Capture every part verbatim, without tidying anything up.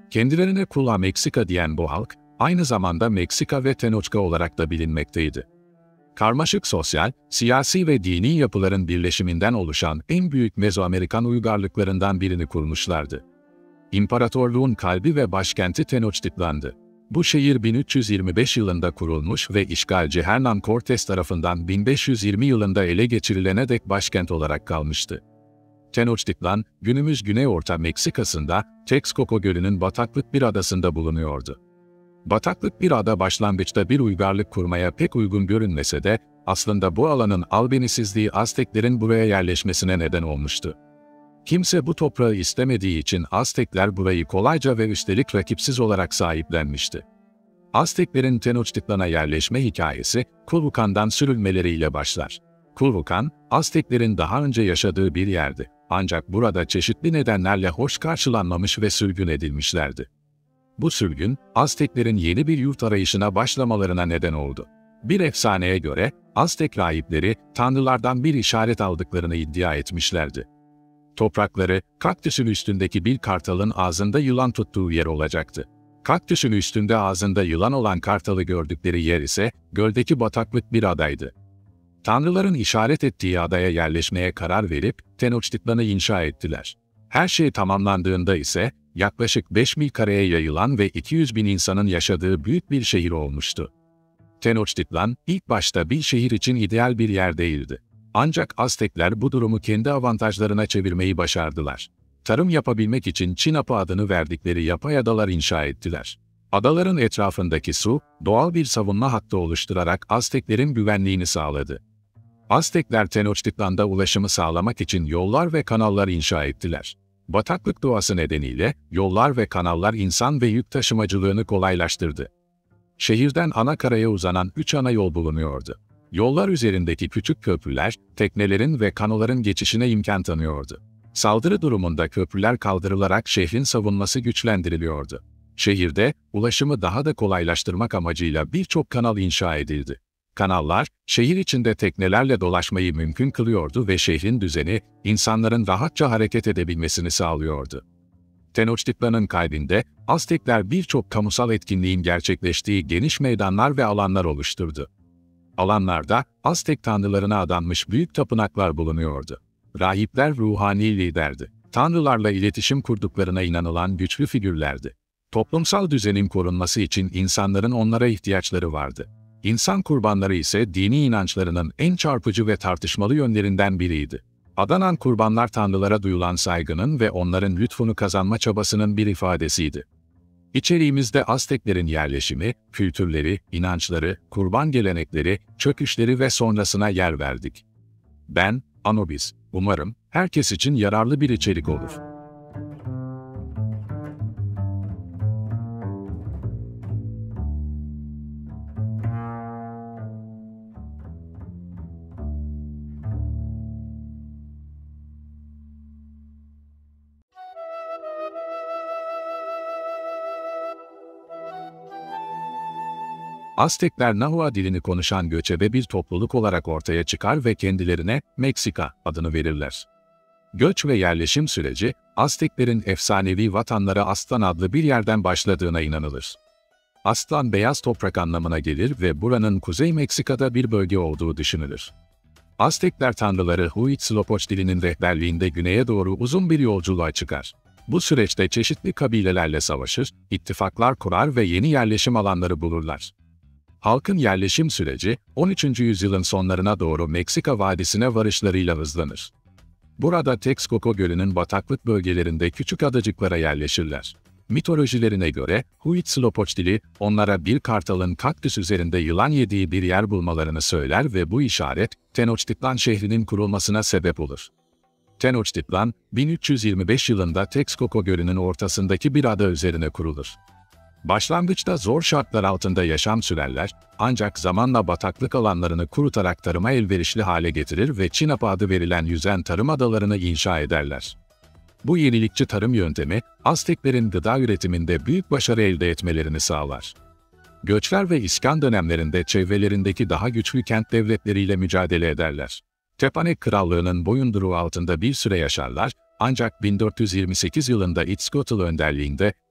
Kendilerine Kula Meksika diyen bu halk, aynı zamanda Meksika ve Tenochca olarak da bilinmekteydi. Karmaşık sosyal, siyasi ve dini yapıların birleşiminden oluşan en büyük Mezoamerikan uygarlıklarından birini kurmuşlardı. İmparatorluğun kalbi ve başkenti Tenochtitlan'dı. Bu şehir bin üç yüz yirmi beş yılında kurulmuş ve işgalci Hernán Cortés tarafından bin beş yüz yirmi yılında ele geçirilene dek başkent olarak kalmıştı. Tenochtitlan, günümüz Güney Orta Meksika'sında Texcoco Gölü'nün bataklık bir adasında bulunuyordu. Bataklık bir ada başlangıçta bir uygarlık kurmaya pek uygun görünmese de, aslında bu alanın albenisizliği Azteklerin buraya yerleşmesine neden olmuştu. Kimse bu toprağı istemediği için Aztekler burayı kolayca ve üstelik rakipsiz olarak sahiplenmişti. Azteklerin Tenochtitlan'a yerleşme hikayesi, Kulhuacan'dan sürülmeleriyle başlar. Kulhuacan, Azteklerin daha önce yaşadığı bir yerdi. Ancak burada çeşitli nedenlerle hoş karşılanmamış ve sürgün edilmişlerdi. Bu sürgün, Azteklerin yeni bir yurt arayışına başlamalarına neden oldu. Bir efsaneye göre, Aztek rahipleri, tanrılardan bir işaret aldıklarını iddia etmişlerdi. Toprakları, kaktüsün üstündeki bir kartalın ağzında yılan tuttuğu yer olacaktı. Kaktüsün üstünde ağzında yılan olan kartalı gördükleri yer ise, göldeki bataklık bir adaydı. Tanrıların işaret ettiği adaya yerleşmeye karar verip, Tenochtitlan'ı inşa ettiler. Her şey tamamlandığında ise, yaklaşık beş mil kareye yayılan ve iki yüz bin insanın yaşadığı büyük bir şehir olmuştu. Tenochtitlan, ilk başta bir şehir için ideal bir yer değildi. Ancak Aztekler bu durumu kendi avantajlarına çevirmeyi başardılar. Tarım yapabilmek için Çinapa adını verdikleri yapay adalar inşa ettiler. Adaların etrafındaki su, doğal bir savunma hattı oluşturarak Azteklerin güvenliğini sağladı. Aztekler Tenochtitlan'da ulaşımı sağlamak için yollar ve kanallar inşa ettiler. Bataklık doğası nedeniyle yollar ve kanallar insan ve yük taşımacılığını kolaylaştırdı. Şehirden ana karaya uzanan üç ana yol bulunuyordu. Yollar üzerindeki küçük köprüler, teknelerin ve kanoların geçişine imkan tanıyordu. Saldırı durumunda köprüler kaldırılarak şehrin savunması güçlendiriliyordu. Şehirde, ulaşımı daha da kolaylaştırmak amacıyla birçok kanal inşa edildi. Kanallar, şehir içinde teknelerle dolaşmayı mümkün kılıyordu ve şehrin düzeni, insanların rahatça hareket edebilmesini sağlıyordu. Tenochtitlan'ın kalbinde, Aztekler birçok kamusal etkinliğin gerçekleştiği geniş meydanlar ve alanlar oluşturdu. Alanlarda, Aztek tanrılarına adanmış büyük tapınaklar bulunuyordu. Rahipler ruhani liderdi. Tanrılarla iletişim kurduklarına inanılan güçlü figürlerdi. Toplumsal düzenin korunması için insanların onlara ihtiyaçları vardı. İnsan kurbanları ise dini inançlarının en çarpıcı ve tartışmalı yönlerinden biriydi. Adanan kurbanlar tanrılara duyulan saygının ve onların lütfunu kazanma çabasının bir ifadesiydi. İçeriğimizde Azteklerin yerleşimi, kültürleri, inançları, kurban gelenekleri, çöküşleri ve sonrasına yer verdik. Ben, Anubis. Umarım herkes için yararlı bir içerik olur. Aztekler Nahua dilini konuşan göçebe bir topluluk olarak ortaya çıkar ve kendilerine Meksika adını verirler. Göç ve yerleşim süreci, Azteklerin efsanevi vatanları Aztlan adlı bir yerden başladığına inanılır. Aztlan beyaz toprak anlamına gelir ve buranın Kuzey Meksika'da bir bölge olduğu düşünülür. Aztekler tanrıları Huitzilopoch dilinin rehberliğinde güneye doğru uzun bir yolculuğa çıkar. Bu süreçte çeşitli kabilelerle savaşır, ittifaklar kurar ve yeni yerleşim alanları bulurlar. Halkın yerleşim süreci, on üçüncü yüzyılın sonlarına doğru Meksika Vadisi'ne varışlarıyla hızlanır. Burada Texcoco Gölü'nün bataklık bölgelerinde küçük adacıklara yerleşirler. Mitolojilerine göre, Huitzilopoch dili, onlara bir kartalın kaktüs üzerinde yılan yediği bir yer bulmalarını söyler ve bu işaret, Tenochtitlan şehrinin kurulmasına sebep olur. Tenochtitlan, bin üç yüz yirmi beş yılında Texcoco Gölü'nün ortasındaki bir ada üzerine kurulur. Başlangıçta zor şartlar altında yaşam sürerler, ancak zamanla bataklık alanlarını kurutarak tarıma elverişli hale getirir ve Çinapa adı verilen yüzen tarım adalarını inşa ederler. Bu yenilikçi tarım yöntemi, Azteklerin gıda üretiminde büyük başarı elde etmelerini sağlar. Göçler ve iskan dönemlerinde çevrelerindeki daha güçlü kent devletleriyle mücadele ederler. Tepanek Krallığı'nın boyunduruğu altında bir süre yaşarlar, ancak bin dört yüz yirmi sekiz yılında Itzcoatl önderliğinde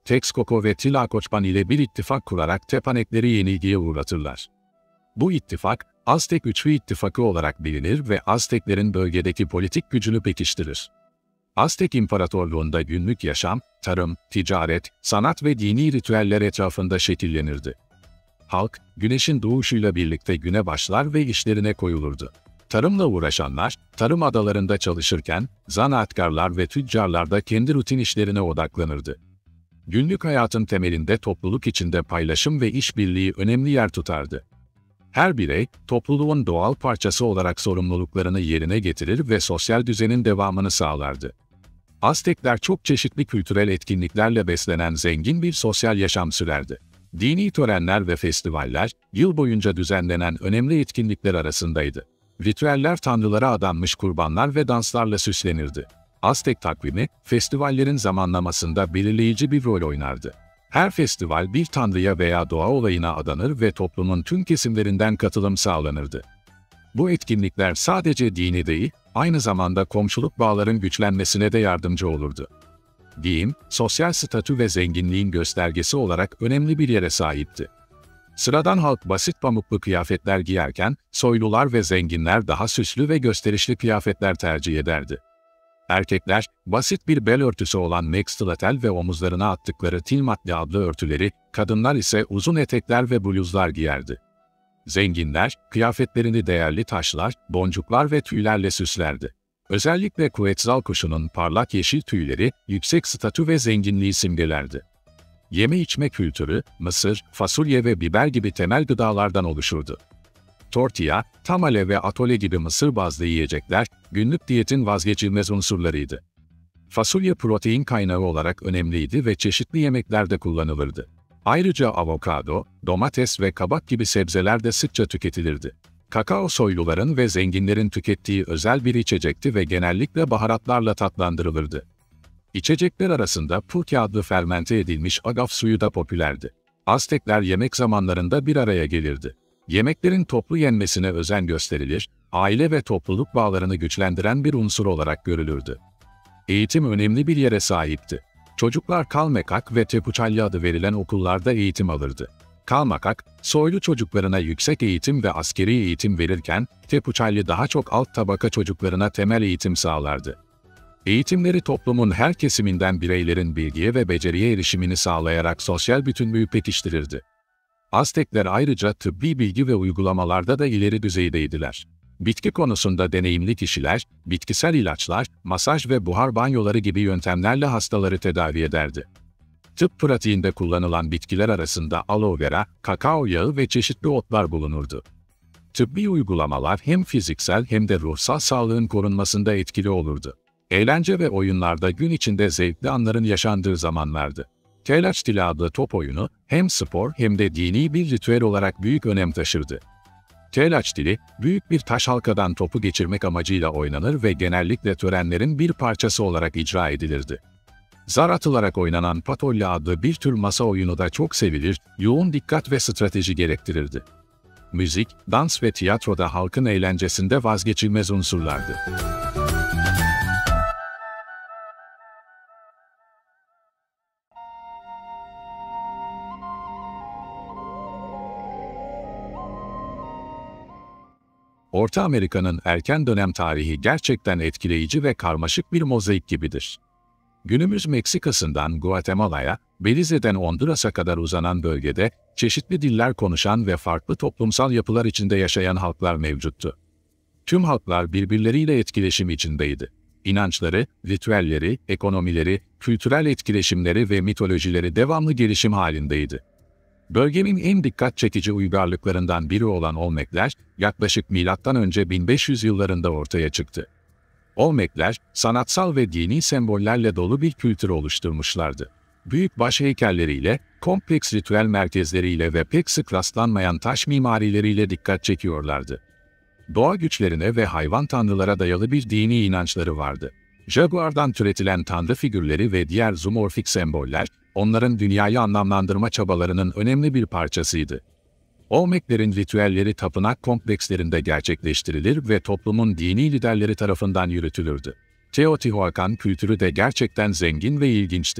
Texcoco ve Tlacopan ile bir ittifak kurarak Tepanekleri yenilgiye uğratırlar. Bu ittifak, Aztek Üçlü İttifakı olarak bilinir ve Azteklerin bölgedeki politik gücünü pekiştirir. Aztek İmparatorluğu'nda günlük yaşam, tarım, ticaret, sanat ve dini ritüeller etrafında şekillenirdi. Halk, güneşin doğuşuyla birlikte güne başlar ve işlerine koyulurdu. Tarımla uğraşanlar, tarım adalarında çalışırken, zanaatkarlar ve tüccarlar da kendi rutin işlerine odaklanırdı. Günlük hayatın temelinde topluluk içinde paylaşım ve işbirliği önemli yer tutardı. Her birey, topluluğun doğal parçası olarak sorumluluklarını yerine getirir ve sosyal düzenin devamını sağlardı. Aztekler çok çeşitli kültürel etkinliklerle beslenen zengin bir sosyal yaşam sürerdi. Dini törenler ve festivaller, yıl boyunca düzenlenen önemli etkinlikler arasındaydı. Ritüeller tanrılara adanmış kurbanlar ve danslarla süslenirdi. Aztek takvimi, festivallerin zamanlamasında belirleyici bir rol oynardı. Her festival bir tanrıya veya doğa olayına adanır ve toplumun tüm kesimlerinden katılım sağlanırdı. Bu etkinlikler sadece dini değil, aynı zamanda komşuluk bağların güçlenmesine de yardımcı olurdu. Giyim, sosyal statü ve zenginliğin göstergesi olarak önemli bir yere sahipti. Sıradan halk basit pamuklu kıyafetler giyerken, soylular ve zenginler daha süslü ve gösterişli kıyafetler tercih ederdi. Erkekler, basit bir bel örtüsü olan mekstlatel ve omuzlarına attıkları tilmatli adlı örtüleri, kadınlar ise uzun etekler ve bluzlar giyerdi. Zenginler, kıyafetlerini değerli taşlar, boncuklar ve tüylerle süslerdi. Özellikle Quetzal kuşunun parlak yeşil tüyleri, yüksek statü ve zenginliği simgelerdi. Yeme içme kültürü, mısır, fasulye ve biber gibi temel gıdalardan oluşurdu. Tortilla, tamale ve atole gibi mısır bazlı yiyecekler, günlük diyetin vazgeçilmez unsurlarıydı. Fasulye protein kaynağı olarak önemliydi ve çeşitli yemeklerde kullanılırdı. Ayrıca avokado, domates ve kabak gibi sebzeler de sıkça tüketilirdi. Kakao soyluların ve zenginlerin tükettiği özel bir içecekti ve genellikle baharatlarla tatlandırılırdı. İçecekler arasında pulque adlı fermente edilmiş agave suyu da popülerdi. Aztekler yemek zamanlarında bir araya gelirdi. Yemeklerin toplu yenmesine özen gösterilir, aile ve topluluk bağlarını güçlendiren bir unsur olarak görülürdü. Eğitim önemli bir yere sahipti. Çocuklar Kalmakak ve Tepucalli adı verilen okullarda eğitim alırdı. Kalmakak, soylu çocuklarına yüksek eğitim ve askeri eğitim verirken, Tepucalli daha çok alt tabaka çocuklarına temel eğitim sağlardı. Eğitimleri toplumun her kesiminden bireylerin bilgiye ve beceriye erişimini sağlayarak sosyal bütünlüğü pekiştirirdi. Aztekler ayrıca tıbbi bilgi ve uygulamalarda da ileri düzeydeydiler. Bitki konusunda deneyimli kişiler, bitkisel ilaçlar, masaj ve buhar banyoları gibi yöntemlerle hastaları tedavi ederdi. Tıp pratiğinde kullanılan bitkiler arasında aloe vera, kakao yağı ve çeşitli otlar bulunurdu. Tıbbi uygulamalar hem fiziksel hem de ruhsal sağlığın korunmasında etkili olurdu. Eğlence ve oyunlarda gün içinde zevkli anların yaşandığı zamanlardı. Telachtili adlı top oyunu hem spor hem de dini bir ritüel olarak büyük önem taşırdı. Telachtili, büyük bir taş halkadan topu geçirmek amacıyla oynanır ve genellikle törenlerin bir parçası olarak icra edilirdi. Zar atılarak oynanan patolli adlı bir tür masa oyunu da çok sevilir, yoğun dikkat ve strateji gerektirirdi. Müzik, dans ve tiyatroda halkın eğlencesinde vazgeçilmez unsurlardı. Orta Amerika'nın erken dönem tarihi gerçekten etkileyici ve karmaşık bir mozaik gibidir. Günümüz Meksika'sından Guatemala'ya, Belize'den Honduras'a kadar uzanan bölgede çeşitli diller konuşan ve farklı toplumsal yapılar içinde yaşayan halklar mevcuttu. Tüm halklar birbirleriyle etkileşim içindeydi. İnançları, ritüelleri, ekonomileri, kültürel etkileşimleri ve mitolojileri devamlı gelişim halindeydi. Bölgenin en dikkat çekici uygarlıklarından biri olan Olmekler, yaklaşık milattan önce bin beş yüz yıllarında ortaya çıktı. Olmekler, sanatsal ve dini sembollerle dolu bir kültür oluşturmuşlardı. Büyük baş heykelleriyle, kompleks ritüel merkezleriyle ve pek sık rastlanmayan taş mimarileriyle dikkat çekiyorlardı. Doğa güçlerine ve hayvan tanrılara dayalı bir dini inançları vardı. Jaguar'dan türetilen tanrı figürleri ve diğer zoomorfik semboller, onların dünyayı anlamlandırma çabalarının önemli bir parçasıydı. Olmeklerin ritüelleri tapınak komplekslerinde gerçekleştirilir ve toplumun dini liderleri tarafından yürütülürdü. Teotihuacan kültürü de gerçekten zengin ve ilginçti.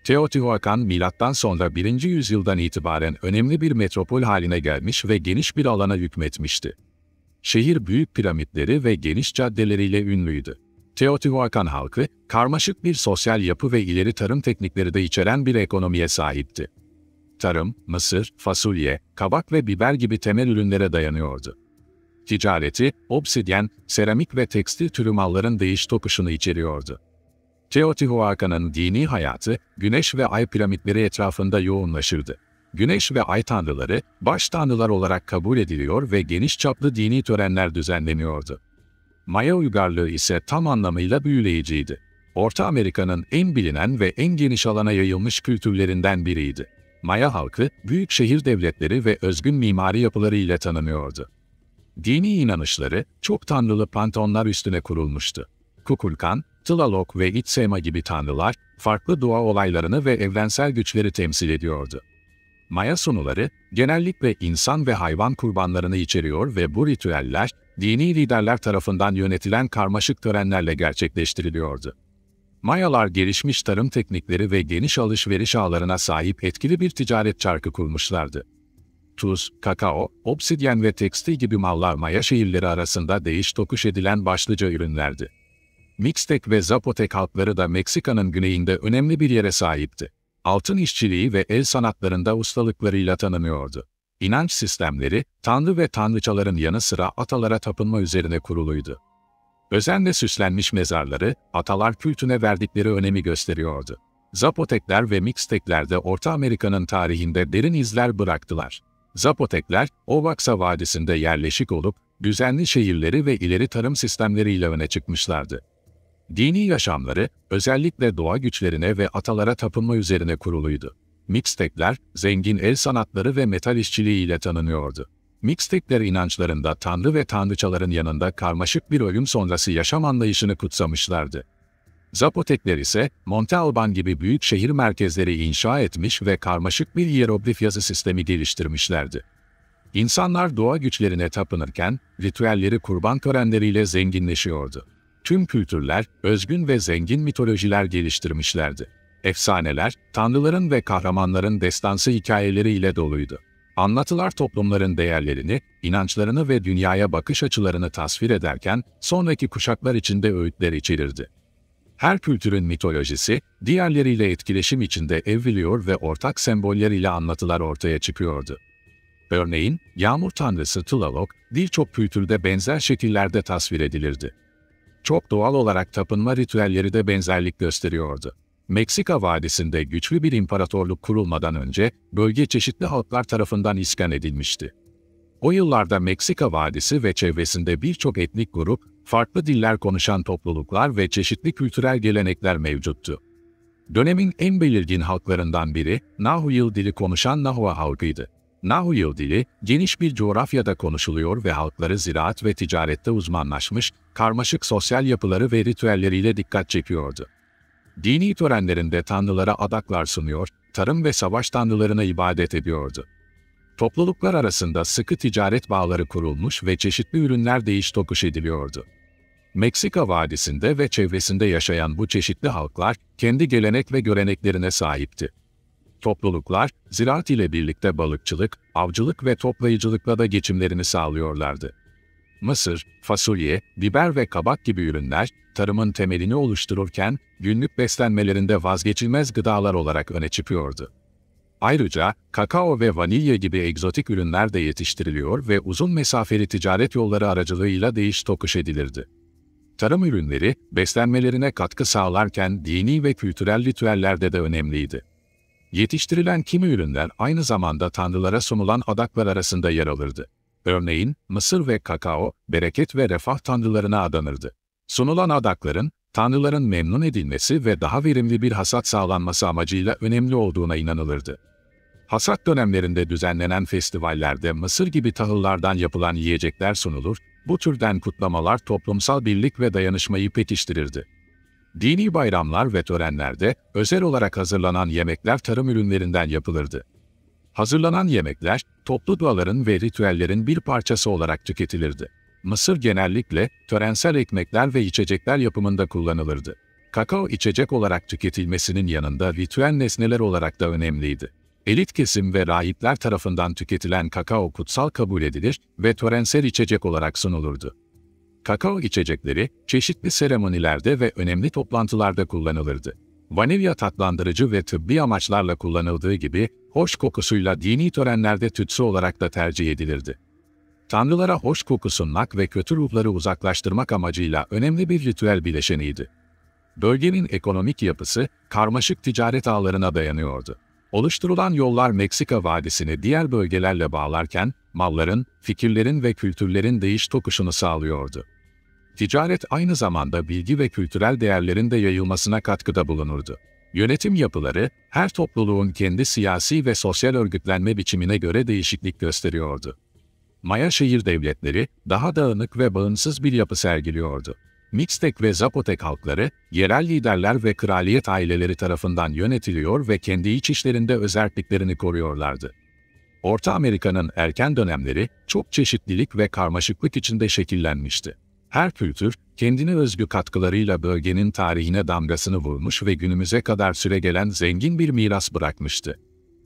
Teotihuacan milattan sonra birinci yüzyıldan itibaren önemli bir metropol haline gelmiş ve geniş bir alana hükmetmişti. Şehir büyük piramitleri ve geniş caddeleriyle ünlüydü. Teotihuacan halkı, karmaşık bir sosyal yapı ve ileri tarım teknikleri de içeren bir ekonomiye sahipti. Tarım, mısır, fasulye, kabak ve biber gibi temel ürünlere dayanıyordu. Ticareti, obsidyen, seramik ve tekstil türü malların değiş tokuşunu içeriyordu. Teotihuacan'ın dini hayatı, güneş ve ay piramitleri etrafında yoğunlaşırdı. Güneş ve ay tanrıları, baş tanrılar olarak kabul ediliyor ve geniş çaplı dini törenler düzenleniyordu. Maya uygarlığı ise tam anlamıyla büyüleyiciydi. Orta Amerika'nın en bilinen ve en geniş alana yayılmış kültürlerinden biriydi. Maya halkı, büyük şehir devletleri ve özgün mimari yapıları ile tanınıyordu. Dini inanışları, çok tanrılı panteonlar üstüne kurulmuştu. Kukulkan, Tlaloc ve Itzema gibi tanrılar, farklı doğa olaylarını ve evrensel güçleri temsil ediyordu. Maya sunuları, genellikle insan ve hayvan kurbanlarını içeriyor ve bu ritüeller, dini liderler tarafından yönetilen karmaşık törenlerle gerçekleştiriliyordu. Mayalar gelişmiş tarım teknikleri ve geniş alışveriş ağlarına sahip etkili bir ticaret çarkı kurmuşlardı. Tuz, kakao, obsidyen ve tekstil gibi mallar Maya şehirleri arasında değiş tokuş edilen başlıca ürünlerdi. Mixtec ve Zapotec halkları da Meksika'nın güneyinde önemli bir yere sahipti. Altın işçiliği ve el sanatlarında ustalıklarıyla tanınıyordu. İnanç sistemleri, tanrı ve tanrıçaların yanı sıra atalara tapınma üzerine kuruluydu. Özenle süslenmiş mezarları, atalar kültüne verdikleri önemi gösteriyordu. Zapotecler ve Mixtecler de Orta Amerika'nın tarihinde derin izler bıraktılar. Zapotecler, Oaxaca Vadisi'nde yerleşik olup, düzenli şehirleri ve ileri tarım sistemleriyle öne çıkmışlardı. Dini yaşamları, özellikle doğa güçlerine ve atalara tapınma üzerine kuruluydu. Mixtecler, zengin el sanatları ve metal işçiliği ile tanınıyordu. Mixtecler inançlarında tanrı ve tanrıçaların yanında karmaşık bir ölüm sonrası yaşam anlayışını kutsamışlardı. Zapotecler ise, Monte Alban gibi büyük şehir merkezleri inşa etmiş ve karmaşık bir hieroglif yazı sistemi geliştirmişlerdi. İnsanlar doğa güçlerine tapınırken, ritüelleri kurban törenleriyle zenginleşiyordu. Tüm kültürler, özgün ve zengin mitolojiler geliştirmişlerdi. Efsaneler, tanrıların ve kahramanların destansı hikayeleriyle doluydu. Anlatılar toplumların değerlerini, inançlarını ve dünyaya bakış açılarını tasvir ederken, sonraki kuşaklar için de öğütler içerirdi. Her kültürün mitolojisi, diğerleriyle etkileşim içinde evriliyor ve ortak semboller ile anlatılar ortaya çıkıyordu. Örneğin, yağmur tanrısı Tlaloc, birçok kültürde benzer şekillerde tasvir edilirdi. Çok doğal olarak tapınma ritüelleri de benzerlik gösteriyordu. Meksika Vadisi'nde güçlü bir imparatorluk kurulmadan önce, bölge çeşitli halklar tarafından iskan edilmişti. O yıllarda Meksika Vadisi ve çevresinde birçok etnik grup, farklı diller konuşan topluluklar ve çeşitli kültürel gelenekler mevcuttu. Dönemin en belirgin halklarından biri, Nahuatl dili konuşan Nahua halkıydı. Nahuatl dili, geniş bir coğrafyada konuşuluyor ve halkları ziraat ve ticarette uzmanlaşmış, karmaşık sosyal yapıları ve ritüelleriyle dikkat çekiyordu. Dini törenlerinde tanrılara adaklar sunuyor, tarım ve savaş tanrılarına ibadet ediyordu. Topluluklar arasında sıkı ticaret bağları kurulmuş ve çeşitli ürünler değiş tokuş ediliyordu. Meksika Vadisi'nde ve çevresinde yaşayan bu çeşitli halklar, kendi gelenek ve göreneklerine sahipti. Topluluklar, ziraat ile birlikte balıkçılık, avcılık ve toplayıcılıkla da geçimlerini sağlıyorlardı. Mısır, fasulye, biber ve kabak gibi ürünler, tarımın temelini oluştururken, günlük beslenmelerinde vazgeçilmez gıdalar olarak öne çıkıyordu. Ayrıca, kakao ve vanilya gibi egzotik ürünler de yetiştiriliyor ve uzun mesafeli ticaret yolları aracılığıyla değiş tokuş edilirdi. Tarım ürünleri, beslenmelerine katkı sağlarken dini ve kültürel ritüellerde de önemliydi. Yetiştirilen kimi ürünler aynı zamanda tanrılara sunulan adaklar arasında yer alırdı. Örneğin, mısır ve kakao, bereket ve refah tanrılarına adanırdı. Sunulan adakların, tanrıların memnun edilmesi ve daha verimli bir hasat sağlanması amacıyla önemli olduğuna inanılırdı. Hasat dönemlerinde düzenlenen festivallerde mısır gibi tahıllardan yapılan yiyecekler sunulur, bu türden kutlamalar toplumsal birlik ve dayanışmayı pekiştirirdi. Dini bayramlar ve törenlerde özel olarak hazırlanan yemekler tarım ürünlerinden yapılırdı. Hazırlanan yemekler, toplu duaların ve ritüellerin bir parçası olarak tüketilirdi. Mısır genellikle törensel ekmekler ve içecekler yapımında kullanılırdı. Kakao içecek olarak tüketilmesinin yanında ritüel nesneler olarak da önemliydi. Elit kesim ve rahipler tarafından tüketilen kakao kutsal kabul edilir ve törensel içecek olarak sunulurdu. Kakao içecekleri, çeşitli seremonilerde ve önemli toplantılarda kullanılırdı. Vanilya tatlandırıcı ve tıbbi amaçlarla kullanıldığı gibi, hoş kokusuyla dini törenlerde tütsü olarak da tercih edilirdi. Tanrılara hoş koku sunmak ve kötü ruhları uzaklaştırmak amacıyla önemli bir ritüel bileşeniydi. Bölgenin ekonomik yapısı, karmaşık ticaret ağlarına dayanıyordu. Oluşturulan yollar Meksika Vadisi'ni diğer bölgelerle bağlarken, malların, fikirlerin ve kültürlerin değiş tokuşunu sağlıyordu. Ticaret aynı zamanda bilgi ve kültürel değerlerin de yayılmasına katkıda bulunurdu. Yönetim yapıları, her topluluğun kendi siyasi ve sosyal örgütlenme biçimine göre değişiklik gösteriyordu. Maya şehir devletleri, daha dağınık ve bağımsız bir yapı sergiliyordu. Mixtec ve Zapotec halkları, yerel liderler ve kraliyet aileleri tarafından yönetiliyor ve kendi iç işlerinde özerkliklerini koruyorlardı. Orta Amerika'nın erken dönemleri, çok çeşitlilik ve karmaşıklık içinde şekillenmişti. Her kültür, kendine özgü katkılarıyla bölgenin tarihine damgasını vurmuş ve günümüze kadar süregelen zengin bir miras bırakmıştı.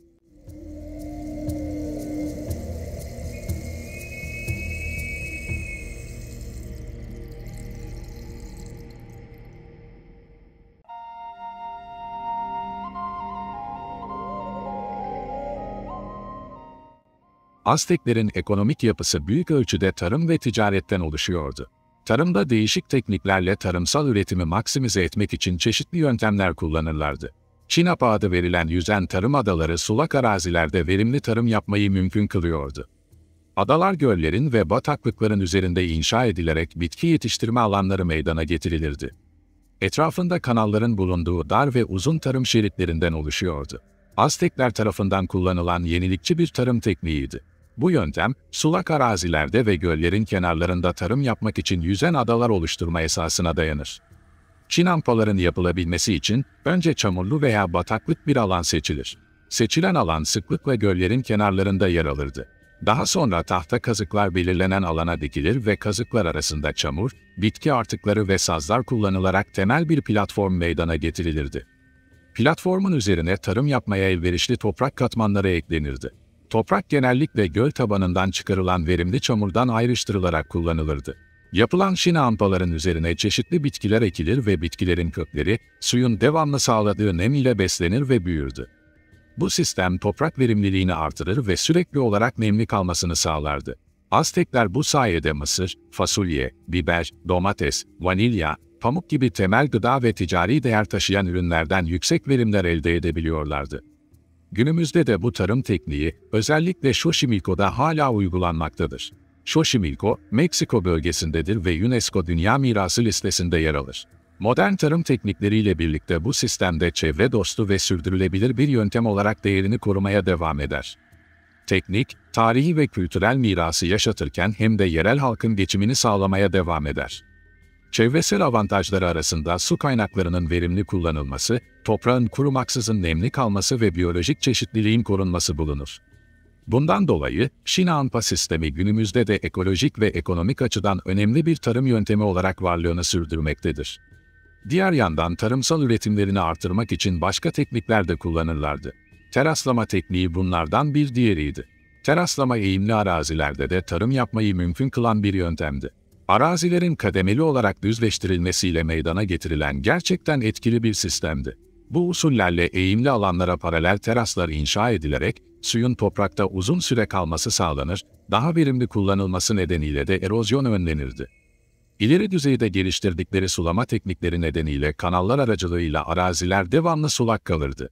Azteklerin ekonomik yapısı büyük ölçüde tarım ve ticaretten oluşuyordu. Tarımda değişik tekniklerle tarımsal üretimi maksimize etmek için çeşitli yöntemler kullanırlardı. Çinapa adı verilen yüzen tarım adaları sulak arazilerde verimli tarım yapmayı mümkün kılıyordu. Adalar göllerin ve bataklıkların üzerinde inşa edilerek bitki yetiştirme alanları meydana getirilirdi. Etrafında kanalların bulunduğu dar ve uzun tarım şeritlerinden oluşuyordu. Aztekler tarafından kullanılan yenilikçi bir tarım tekniğiydi. Bu yöntem, sulak arazilerde ve göllerin kenarlarında tarım yapmak için yüzen adalar oluşturma esasına dayanır. Çinampaların yapılabilmesi için önce çamurlu veya bataklık bir alan seçilir. Seçilen alan sıklıkla göllerin kenarlarında yer alırdı. Daha sonra tahta kazıklar belirlenen alana dikilir ve kazıklar arasında çamur, bitki artıkları ve sazlar kullanılarak temel bir platform meydana getirilirdi. Platformun üzerine tarım yapmaya elverişli toprak katmanları eklenirdi. Toprak genellikle göl tabanından çıkarılan verimli çamurdan ayrıştırılarak kullanılırdı. Yapılan şinampaların üzerine çeşitli bitkiler ekilir ve bitkilerin kökleri, suyun devamlı sağladığı nem ile beslenir ve büyürdü. Bu sistem toprak verimliliğini artırır ve sürekli olarak nemli kalmasını sağlardı. Aztekler bu sayede mısır, fasulye, biber, domates, vanilya, pamuk gibi temel gıda ve ticari değer taşıyan ürünlerden yüksek verimler elde edebiliyorlardı. Günümüzde de bu tarım tekniği, özellikle Xochimilco'da hala uygulanmaktadır. Xochimilco, Meksiko bölgesindedir ve UNESCO Dünya Mirası listesinde yer alır. Modern tarım teknikleriyle birlikte bu sistemde çevre dostu ve sürdürülebilir bir yöntem olarak değerini korumaya devam eder. Teknik, tarihi ve kültürel mirası yaşatırken hem de yerel halkın geçimini sağlamaya devam eder. Çevresel avantajları arasında su kaynaklarının verimli kullanılması, toprağın kurumaksızın nemli kalması ve biyolojik çeşitliliğin korunması bulunur. Bundan dolayı, Şinampa sistemi günümüzde de ekolojik ve ekonomik açıdan önemli bir tarım yöntemi olarak varlığını sürdürmektedir. Diğer yandan tarımsal üretimlerini artırmak için başka teknikler de kullanırlardı. Teraslama tekniği bunlardan bir diğeriydi. Teraslama eğimli arazilerde de tarım yapmayı mümkün kılan bir yöntemdi. Arazilerin kademeli olarak düzleştirilmesiyle meydana getirilen gerçekten etkili bir sistemdi. Bu usullerle eğimli alanlara paralel teraslar inşa edilerek, suyun toprakta uzun süre kalması sağlanır, daha verimli kullanılması nedeniyle de erozyon önlenirdi. İleri düzeyde geliştirdikleri sulama teknikleri nedeniyle kanallar aracılığıyla araziler devamlı sulak kalırdı.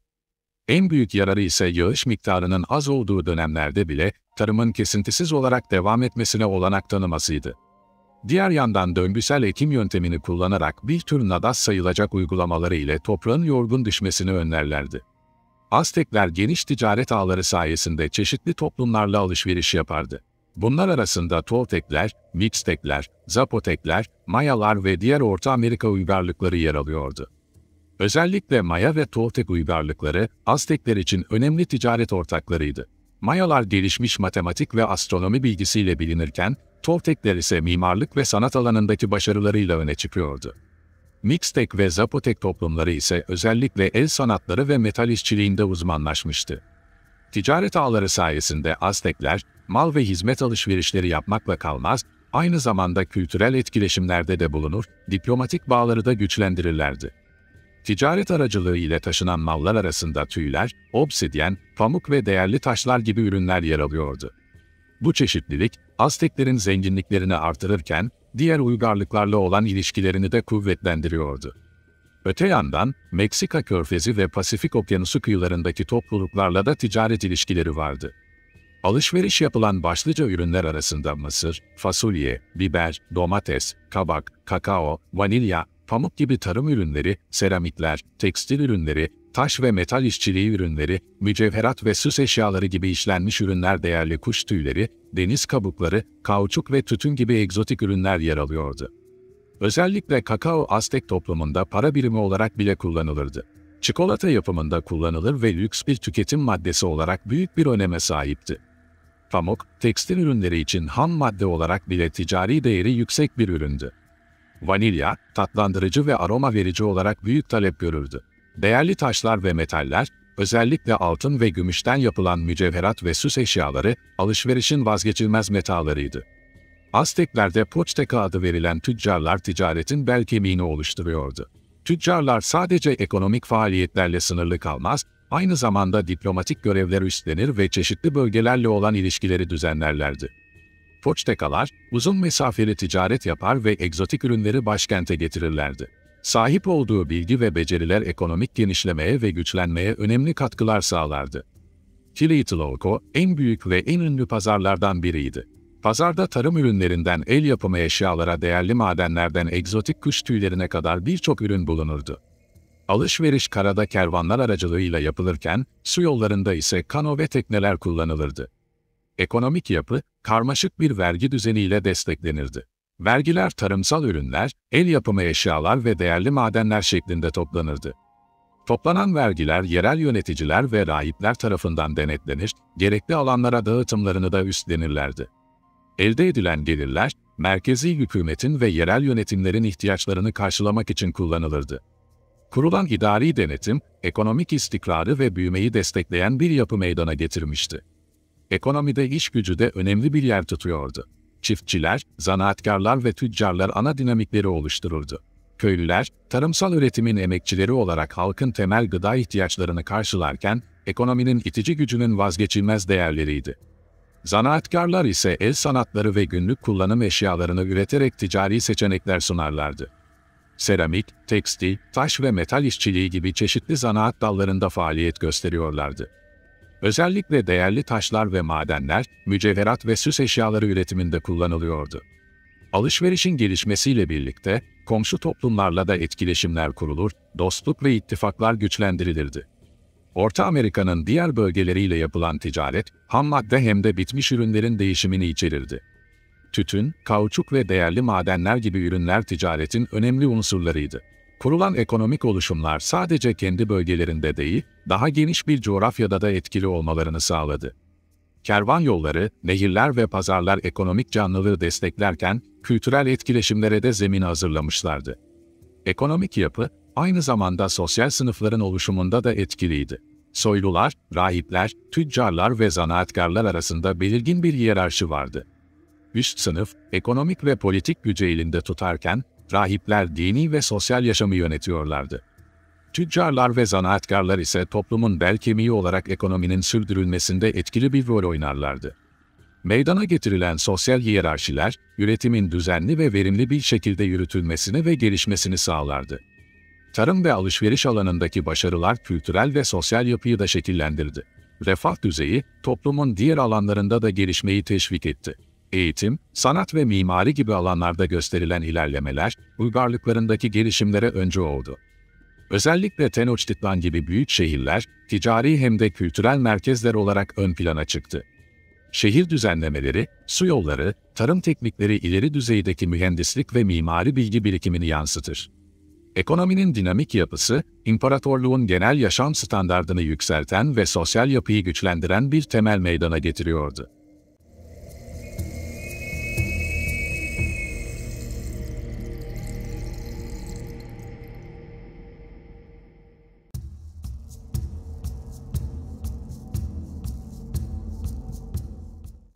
En büyük yararı ise yağış miktarının az olduğu dönemlerde bile tarımın kesintisiz olarak devam etmesine olanak tanımasıydı. Diğer yandan döngüsel ekim yöntemini kullanarak bir tür nadas sayılacak uygulamaları ile toprağın yorgun düşmesini önlerlerdi. Aztekler geniş ticaret ağları sayesinde çeşitli toplumlarla alışveriş yapardı. Bunlar arasında Toltekler, Mixtekler, Zapotekler, Mayalar ve diğer Orta Amerika uygarlıkları yer alıyordu. Özellikle Maya ve Toltek uygarlıkları, Aztekler için önemli ticaret ortaklarıydı. Mayalar gelişmiş matematik ve astronomi bilgisiyle bilinirken, Toltekler ise mimarlık ve sanat alanındaki başarılarıyla öne çıkıyordu. Mixtek ve Zapotek toplumları ise özellikle el sanatları ve metal işçiliğinde uzmanlaşmıştı. Ticaret ağları sayesinde Aztekler, mal ve hizmet alışverişleri yapmakla kalmaz, aynı zamanda kültürel etkileşimlerde de bulunur, diplomatik bağları da güçlendirirlerdi. Ticaret aracılığı ile taşınan mallar arasında tüyler, obsidyen, pamuk ve değerli taşlar gibi ürünler yer alıyordu. Bu çeşitlilik, Azteklerin zenginliklerini artırırken, diğer uygarlıklarla olan ilişkilerini de kuvvetlendiriyordu. Öte yandan, Meksika Körfezi ve Pasifik Okyanusu kıyılarındaki topluluklarla da ticaret ilişkileri vardı. Alışveriş yapılan başlıca ürünler arasında mısır, fasulye, biber, domates, kabak, kakao, vanilya, pamuk gibi tarım ürünleri, seramikler, tekstil ürünleri, taş ve metal işçiliği ürünleri, mücevherat ve süs eşyaları gibi işlenmiş ürünler, değerli kuş tüyleri, deniz kabukları, kauçuk ve tütün gibi egzotik ürünler yer alıyordu. Özellikle kakao Aztek toplumunda para birimi olarak bile kullanılırdı. Çikolata yapımında kullanılır ve lüks bir tüketim maddesi olarak büyük bir öneme sahipti. Pamuk, tekstil ürünleri için ham madde olarak bile ticari değeri yüksek bir üründü. Vanilya, tatlandırıcı ve aroma verici olarak büyük talep görürdü. Değerli taşlar ve metaller, özellikle altın ve gümüşten yapılan mücevherat ve süs eşyaları, alışverişin vazgeçilmez metalarıydı. Azteklerde Poçteka adı verilen tüccarlar ticaretin bel kemiğini oluşturuyordu. Tüccarlar sadece ekonomik faaliyetlerle sınırlı kalmaz, aynı zamanda diplomatik görevler üstlenir ve çeşitli bölgelerle olan ilişkileri düzenlerlerdi. Poçtekalar, uzun mesafeli ticaret yapar ve egzotik ürünleri başkente getirirlerdi. Sahip olduğu bilgi ve beceriler ekonomik genişlemeye ve güçlenmeye önemli katkılar sağlardı. Tlatelolco, en büyük ve en ünlü pazarlardan biriydi. Pazarda tarım ürünlerinden el yapımı eşyalara, değerli madenlerden egzotik kuş tüylerine kadar birçok ürün bulunurdu. Alışveriş karada kervanlar aracılığıyla yapılırken, su yollarında ise kano ve tekneler kullanılırdı. Ekonomik yapı, karmaşık bir vergi düzeniyle desteklenirdi. Vergiler tarımsal ürünler, el yapımı eşyalar ve değerli madenler şeklinde toplanırdı. Toplanan vergiler yerel yöneticiler ve rahipler tarafından denetlenir, gerekli alanlara dağıtımlarını da üstlenirlerdi. Elde edilen gelirler, merkezi hükümetin ve yerel yönetimlerin ihtiyaçlarını karşılamak için kullanılırdı. Kurulan idari denetim, ekonomik istikrarı ve büyümeyi destekleyen bir yapı meydana getirmişti. Ekonomide iş gücü de önemli bir yer tutuyordu. Çiftçiler, zanaatkarlar ve tüccarlar ana dinamikleri oluştururdu. Köylüler, tarımsal üretimin emekçileri olarak halkın temel gıda ihtiyaçlarını karşılarken, ekonominin itici gücünün vazgeçilmez değerleriydi. Zanaatkarlar ise el sanatları ve günlük kullanım eşyalarını üreterek ticari seçenekler sunarlardı. Seramik, tekstil, taş ve metal işçiliği gibi çeşitli zanaat dallarında faaliyet gösteriyorlardı. Özellikle değerli taşlar ve madenler, mücevherat ve süs eşyaları üretiminde kullanılıyordu. Alışverişin gelişmesiyle birlikte, komşu toplumlarla da etkileşimler kurulur, dostluk ve ittifaklar güçlendirilirdi. Orta Amerika'nın diğer bölgeleriyle yapılan ticaret, ham madde hem de bitmiş ürünlerin değişimini içerirdi. Tütün, kauçuk ve değerli madenler gibi ürünler ticaretin önemli unsurlarıydı. Kurulan ekonomik oluşumlar sadece kendi bölgelerinde değil, daha geniş bir coğrafyada da etkili olmalarını sağladı. Kervan yolları, nehirler ve pazarlar ekonomik canlılığı desteklerken, kültürel etkileşimlere de zemin hazırlamışlardı. Ekonomik yapı, aynı zamanda sosyal sınıfların oluşumunda da etkiliydi. Soylular, rahipler, tüccarlar ve zanaatkarlar arasında belirgin bir hiyerarşi vardı. Üst sınıf, ekonomik ve politik gücü elinde tutarken, rahipler dini ve sosyal yaşamı yönetiyorlardı. Tüccarlar ve zanaatkarlar ise toplumun bel kemiği olarak ekonominin sürdürülmesinde etkili bir rol oynarlardı. Meydana getirilen sosyal hiyerarşiler, üretimin düzenli ve verimli bir şekilde yürütülmesini ve gelişmesini sağlardı. Tarım ve alışveriş alanındaki başarılar kültürel ve sosyal yapıyı da şekillendirdi. Refah düzeyi, toplumun diğer alanlarında da gelişmeyi teşvik etti. Eğitim, sanat ve mimari gibi alanlarda gösterilen ilerlemeler, uygarlıklarındaki gelişimlere öncü oldu. Özellikle Tenochtitlan gibi büyük şehirler, ticari hem de kültürel merkezler olarak ön plana çıktı. Şehir düzenlemeleri, su yolları, tarım teknikleri ileri düzeydeki mühendislik ve mimari bilgi birikimini yansıtır. Ekonominin dinamik yapısı, imparatorluğun genel yaşam standardını yükselten ve sosyal yapıyı güçlendiren bir temel meydana getiriyordu.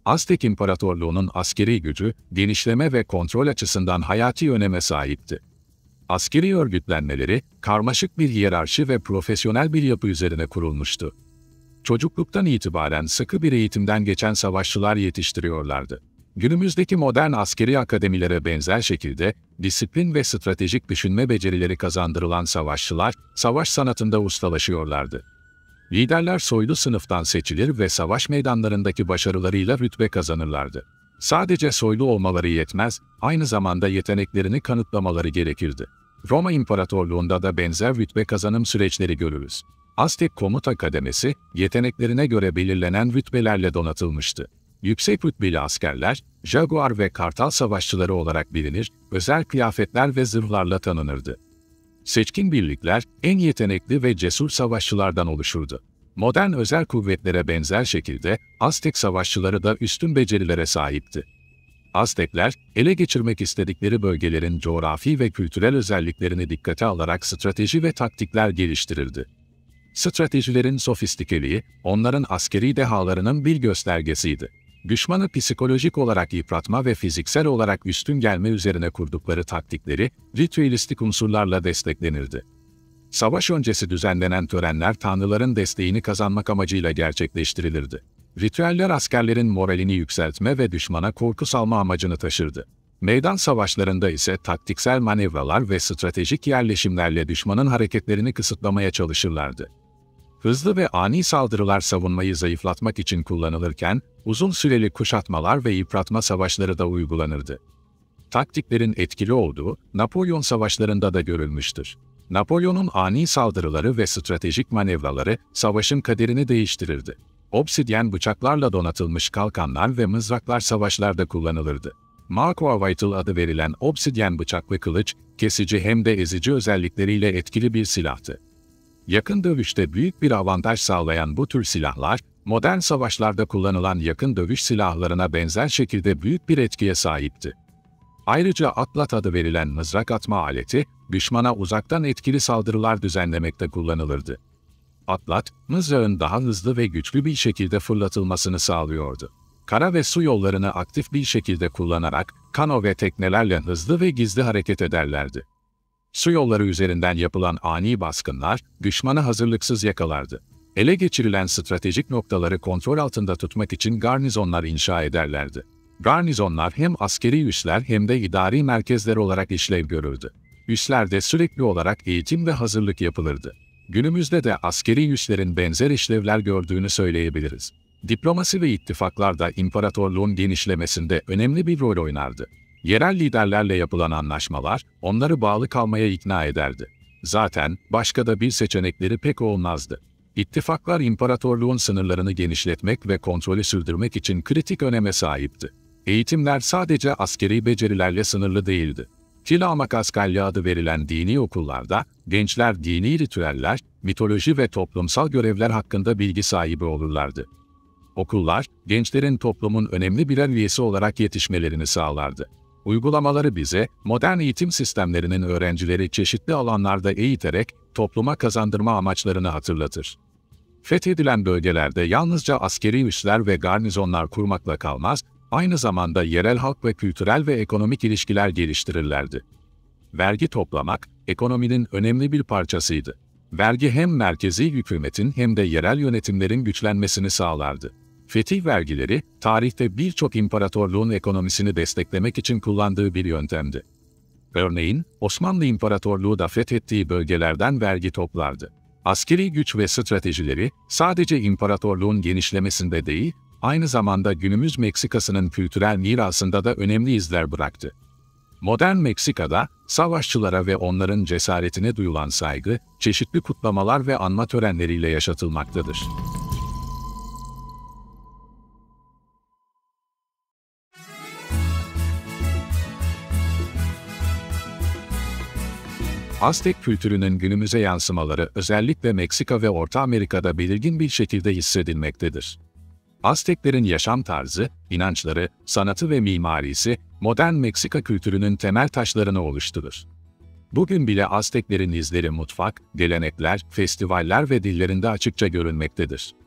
Aztek İmparatorluğu'nun askeri gücü, genişleme ve kontrol açısından hayati öneme sahipti. Askeri örgütlenmeleri, karmaşık bir hiyerarşi ve profesyonel bir yapı üzerine kurulmuştu. Çocukluktan itibaren sıkı bir eğitimden geçen savaşçılar yetiştiriyorlardı. Günümüzdeki modern askeri akademilere benzer şekilde, disiplin ve stratejik düşünme becerileri kazandırılan savaşçılar, savaş sanatında ustalaşıyorlardı. Liderler soylu sınıftan seçilir ve savaş meydanlarındaki başarılarıyla rütbe kazanırlardı. Sadece soylu olmaları yetmez, aynı zamanda yeteneklerini kanıtlamaları gerekirdi. Roma İmparatorluğu'nda da benzer rütbe kazanım süreçleri görürüz. Aztek Komuta Kademesi, yeteneklerine göre belirlenen rütbelerle donatılmıştı. Yüksek rütbeli askerler, Jaguar ve Kartal savaşçıları olarak bilinir, özel kıyafetler ve zırhlarla tanınırdı. Seçkin birlikler, en yetenekli ve cesur savaşçılardan oluşurdu. Modern özel kuvvetlere benzer şekilde, Aztek savaşçıları da üstün becerilere sahipti. Aztekler, ele geçirmek istedikleri bölgelerin coğrafi ve kültürel özelliklerini dikkate alarak strateji ve taktikler geliştirirdi. Stratejilerin sofistikeliği, onların askeri dehalarının bir göstergesiydi. Düşmanı psikolojik olarak yıpratma ve fiziksel olarak üstün gelme üzerine kurdukları taktikleri, ritüelistik unsurlarla desteklenirdi. Savaş öncesi düzenlenen törenler tanrıların desteğini kazanmak amacıyla gerçekleştirilirdi. Ritüeller askerlerin moralini yükseltme ve düşmana korku salma amacını taşırdı. Meydan savaşlarında ise taktiksel manevralar ve stratejik yerleşimlerle düşmanın hareketlerini kısıtlamaya çalışırlardı. Hızlı ve ani saldırılar savunmayı zayıflatmak için kullanılırken, uzun süreli kuşatmalar ve yıpratma savaşları da uygulanırdı. Taktiklerin etkili olduğu, Napolyon savaşlarında da görülmüştür. Napolyon'un ani saldırıları ve stratejik manevraları, savaşın kaderini değiştirirdi. Obsidyen bıçaklarla donatılmış kalkanlar ve mızraklar savaşlarda kullanılırdı. Marco Vital adı verilen obsidyen bıçaklı kılıç, kesici hem de ezici özellikleriyle etkili bir silahtı. Yakın dövüşte büyük bir avantaj sağlayan bu tür silahlar, modern savaşlarda kullanılan yakın dövüş silahlarına benzer şekilde büyük bir etkiye sahipti. Ayrıca atlat adı verilen mızrak atma aleti, düşmana uzaktan etkili saldırılar düzenlemekte kullanılırdı. Atlat, mızrağın daha hızlı ve güçlü bir şekilde fırlatılmasını sağlıyordu. Kara ve su yollarını aktif bir şekilde kullanarak, kano ve teknelerle hızlı ve gizli hareket ederlerdi. Su yolları üzerinden yapılan ani baskınlar, düşmanı hazırlıksız yakalardı. Ele geçirilen stratejik noktaları kontrol altında tutmak için garnizonlar inşa ederlerdi. Garnizonlar hem askeri üsler hem de idari merkezler olarak işlev görürdü. Üslerde sürekli olarak eğitim ve hazırlık yapılırdı. Günümüzde de askeri üslerin benzer işlevler gördüğünü söyleyebiliriz. Diplomasi ve ittifaklar da imparatorluğun genişlemesinde önemli bir rol oynardı. Yerel liderlerle yapılan anlaşmalar, onları bağlı kalmaya ikna ederdi. Zaten, başka da bir seçenekleri pek olmazdı. İttifaklar imparatorluğun sınırlarını genişletmek ve kontrolü sürdürmek için kritik öneme sahipti. Eğitimler sadece askeri becerilerle sınırlı değildi. Tilamak askerliği adı verilen dini okullarda, gençler dini ritüeller, mitoloji ve toplumsal görevler hakkında bilgi sahibi olurlardı. Okullar, gençlerin toplumun önemli birer üyesi olarak yetişmelerini sağlardı. Uygulamaları bize, modern eğitim sistemlerinin öğrencileri çeşitli alanlarda eğiterek, topluma kazandırma amaçlarını hatırlatır. Fethedilen bölgelerde yalnızca askeri üsler ve garnizonlar kurmakla kalmaz, aynı zamanda yerel halk ve kültürel ve ekonomik ilişkiler geliştirirlerdi. Vergi toplamak, ekonominin önemli bir parçasıydı. Vergi hem merkezi hükümetin hem de yerel yönetimlerin güçlenmesini sağlardı. Fetih vergileri, tarihte birçok imparatorluğun ekonomisini desteklemek için kullandığı bir yöntemdi. Örneğin, Osmanlı İmparatorluğu da fethettiği bölgelerden vergi toplardı. Askeri güç ve stratejileri, sadece imparatorluğun genişlemesinde değil, aynı zamanda günümüz Meksika'sının kültürel mirasında da önemli izler bıraktı. Modern Meksika'da, savaşçılara ve onların cesaretine duyulan saygı, çeşitli kutlamalar ve anma törenleriyle yaşatılmaktadır. Aztek kültürünün günümüze yansımaları özellikle Meksika ve Orta Amerika'da belirgin bir şekilde hissedilmektedir. Azteklerin yaşam tarzı, inançları, sanatı ve mimarisi, modern Meksika kültürünün temel taşlarını oluşturur. Bugün bile Azteklerin izleri mutfak, gelenekler, festivaller ve dillerinde açıkça görülmektedir.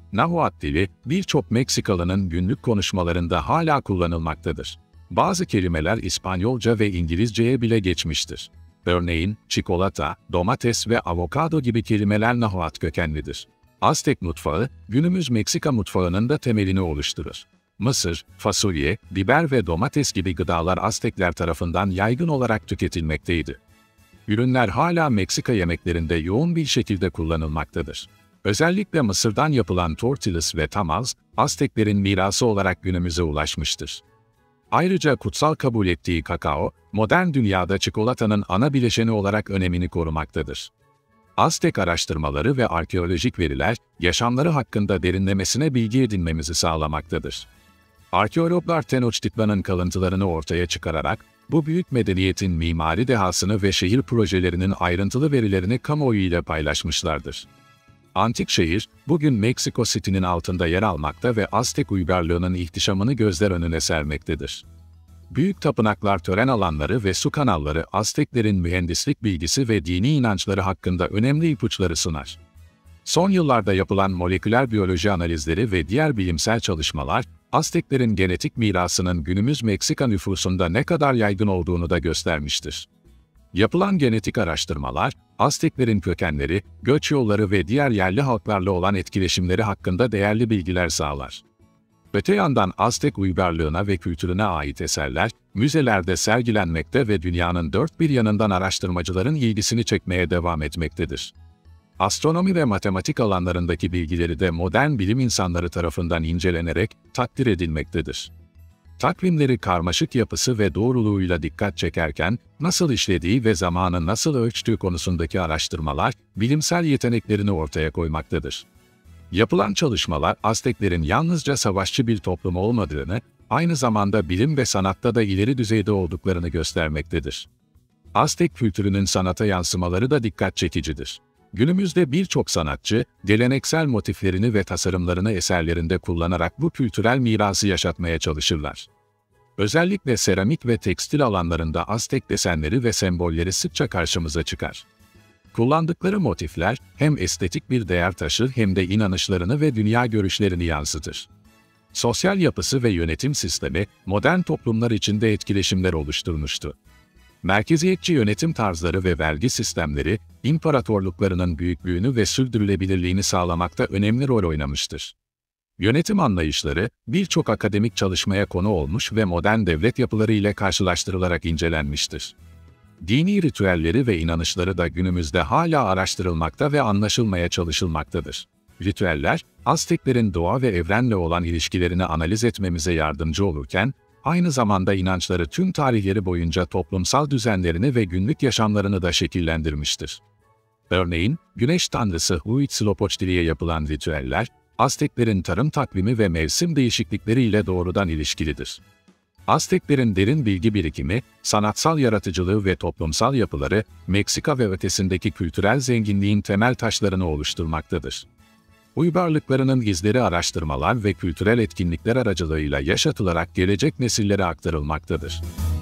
Nahuatl dili, birçok Meksikalı'nın günlük konuşmalarında hala kullanılmaktadır. Bazı kelimeler İspanyolca ve İngilizceye bile geçmiştir. Örneğin, çikolata, domates ve avokado gibi kelimeler Nahuatl kökenlidir. Aztek mutfağı, günümüz Meksika mutfağının da temelini oluşturur. Mısır, fasulye, biber ve domates gibi gıdalar Aztekler tarafından yaygın olarak tüketilmekteydi. Ürünler hala Meksika yemeklerinde yoğun bir şekilde kullanılmaktadır. Özellikle Mısır'dan yapılan tortillas ve tamales, Azteklerin mirası olarak günümüze ulaşmıştır. Ayrıca kutsal kabul ettiği kakao, modern dünyada çikolatanın ana bileşeni olarak önemini korumaktadır. Aztek araştırmaları ve arkeolojik veriler, yaşamları hakkında derinlemesine bilgi edinmemizi sağlamaktadır. Arkeologlar Tenochtitlan'ın kalıntılarını ortaya çıkararak, bu büyük medeniyetin mimari dehasını ve şehir projelerinin ayrıntılı verilerini kamuoyu ile paylaşmışlardır. Antik şehir, bugün Meksiko City'nin altında yer almakta ve Aztek uygarlığının ihtişamını gözler önüne sermektedir. Büyük tapınaklar, tören alanları ve su kanalları Azteklerin mühendislik bilgisi ve dini inançları hakkında önemli ipuçları sunar. Son yıllarda yapılan moleküler biyoloji analizleri ve diğer bilimsel çalışmalar, Azteklerin genetik mirasının günümüz Meksika nüfusunda ne kadar yaygın olduğunu da göstermiştir. Yapılan genetik araştırmalar, Azteklerin kökenleri, göç yolları ve diğer yerli halklarla olan etkileşimleri hakkında değerli bilgiler sağlar. Öte yandan Aztek uygarlığına ve kültürüne ait eserler, müzelerde sergilenmekte ve dünyanın dört bir yanından araştırmacıların ilgisini çekmeye devam etmektedir. Astronomi ve matematik alanlarındaki bilgileri de modern bilim insanları tarafından incelenerek takdir edilmektedir. Takvimleri karmaşık yapısı ve doğruluğuyla dikkat çekerken, nasıl işlediği ve zamanı nasıl ölçtüğü konusundaki araştırmalar, bilimsel yeteneklerini ortaya koymaktadır. Yapılan çalışmalar, Azteklerin yalnızca savaşçı bir toplum olmadığını, aynı zamanda bilim ve sanatta da ileri düzeyde olduklarını göstermektedir. Aztek kültürünün sanata yansımaları da dikkat çekicidir. Günümüzde birçok sanatçı, geleneksel motiflerini ve tasarımlarını eserlerinde kullanarak bu kültürel mirası yaşatmaya çalışırlar. Özellikle seramik ve tekstil alanlarında Aztek desenleri ve sembolleri sıkça karşımıza çıkar. Kullandıkları motifler, hem estetik bir değer taşır hem de inanışlarını ve dünya görüşlerini yansıtır. Sosyal yapısı ve yönetim sistemi, modern toplumlar içinde etkileşimler oluşturmuştu. Merkeziyetçi yönetim tarzları ve vergi sistemleri, imparatorluklarının büyüklüğünü ve sürdürülebilirliğini sağlamakta önemli rol oynamıştır. Yönetim anlayışları, birçok akademik çalışmaya konu olmuş ve modern devlet yapıları ile karşılaştırılarak incelenmiştir. Dini ritüelleri ve inanışları da günümüzde hala araştırılmakta ve anlaşılmaya çalışılmaktadır. Ritüeller, Azteklerin doğa ve evrenle olan ilişkilerini analiz etmemize yardımcı olurken, aynı zamanda inançları tüm tarihleri boyunca toplumsal düzenlerini ve günlük yaşamlarını da şekillendirmiştir. Örneğin, güneş tanrısı Huitzilopochtli'ye yapılan ritüeller, Azteklerin tarım takvimi ve mevsim değişiklikleri ile doğrudan ilişkilidir. Azteklerin derin bilgi birikimi, sanatsal yaratıcılığı ve toplumsal yapıları, Meksika ve ötesindeki kültürel zenginliğin temel taşlarını oluşturmaktadır. Uygarlıklarının izleri araştırmalar ve kültürel etkinlikler aracılığıyla yaşatılarak gelecek nesillere aktarılmaktadır.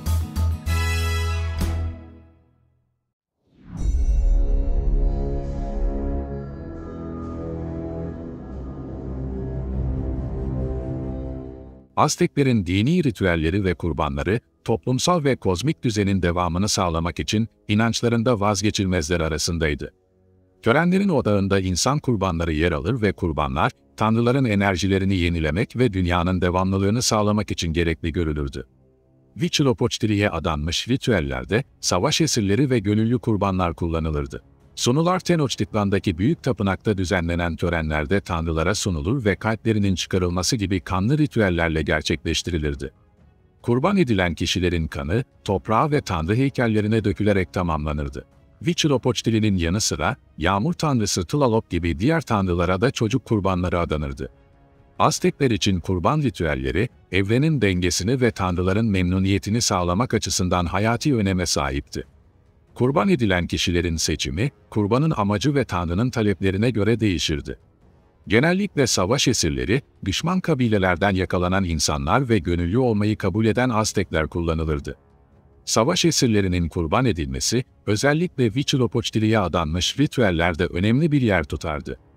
Azteklerin dini ritüelleri ve kurbanları, toplumsal ve kozmik düzenin devamını sağlamak için inançlarında vazgeçilmezler arasındaydı. Törenlerin odağında insan kurbanları yer alır ve kurbanlar, tanrıların enerjilerini yenilemek ve dünyanın devamlılığını sağlamak için gerekli görülürdü. Huitzilopochtli'ye adanmış ritüellerde, savaş esirleri ve gönüllü kurbanlar kullanılırdı. Sunular Tenochtitlan'daki büyük tapınakta düzenlenen törenlerde tanrılara sunulur ve kalplerinin çıkarılması gibi kanlı ritüellerle gerçekleştirilirdi. Kurban edilen kişilerin kanı, toprağa ve tanrı heykellerine dökülerek tamamlanırdı. Huitzilopochtli'nin yanı sıra, yağmur tanrısı Tlaloc gibi diğer tanrılara da çocuk kurbanları adanırdı. Aztekler için kurban ritüelleri, evrenin dengesini ve tanrıların memnuniyetini sağlamak açısından hayati öneme sahipti. Kurban edilen kişilerin seçimi, kurbanın amacı ve tanrının taleplerine göre değişirdi. Genellikle savaş esirleri, düşman kabilelerden yakalanan insanlar ve gönüllü olmayı kabul eden Aztekler kullanılırdı. Savaş esirlerinin kurban edilmesi, özellikle Huitzilopochtli'ye adanmış ritüellerde önemli bir yer tutardı.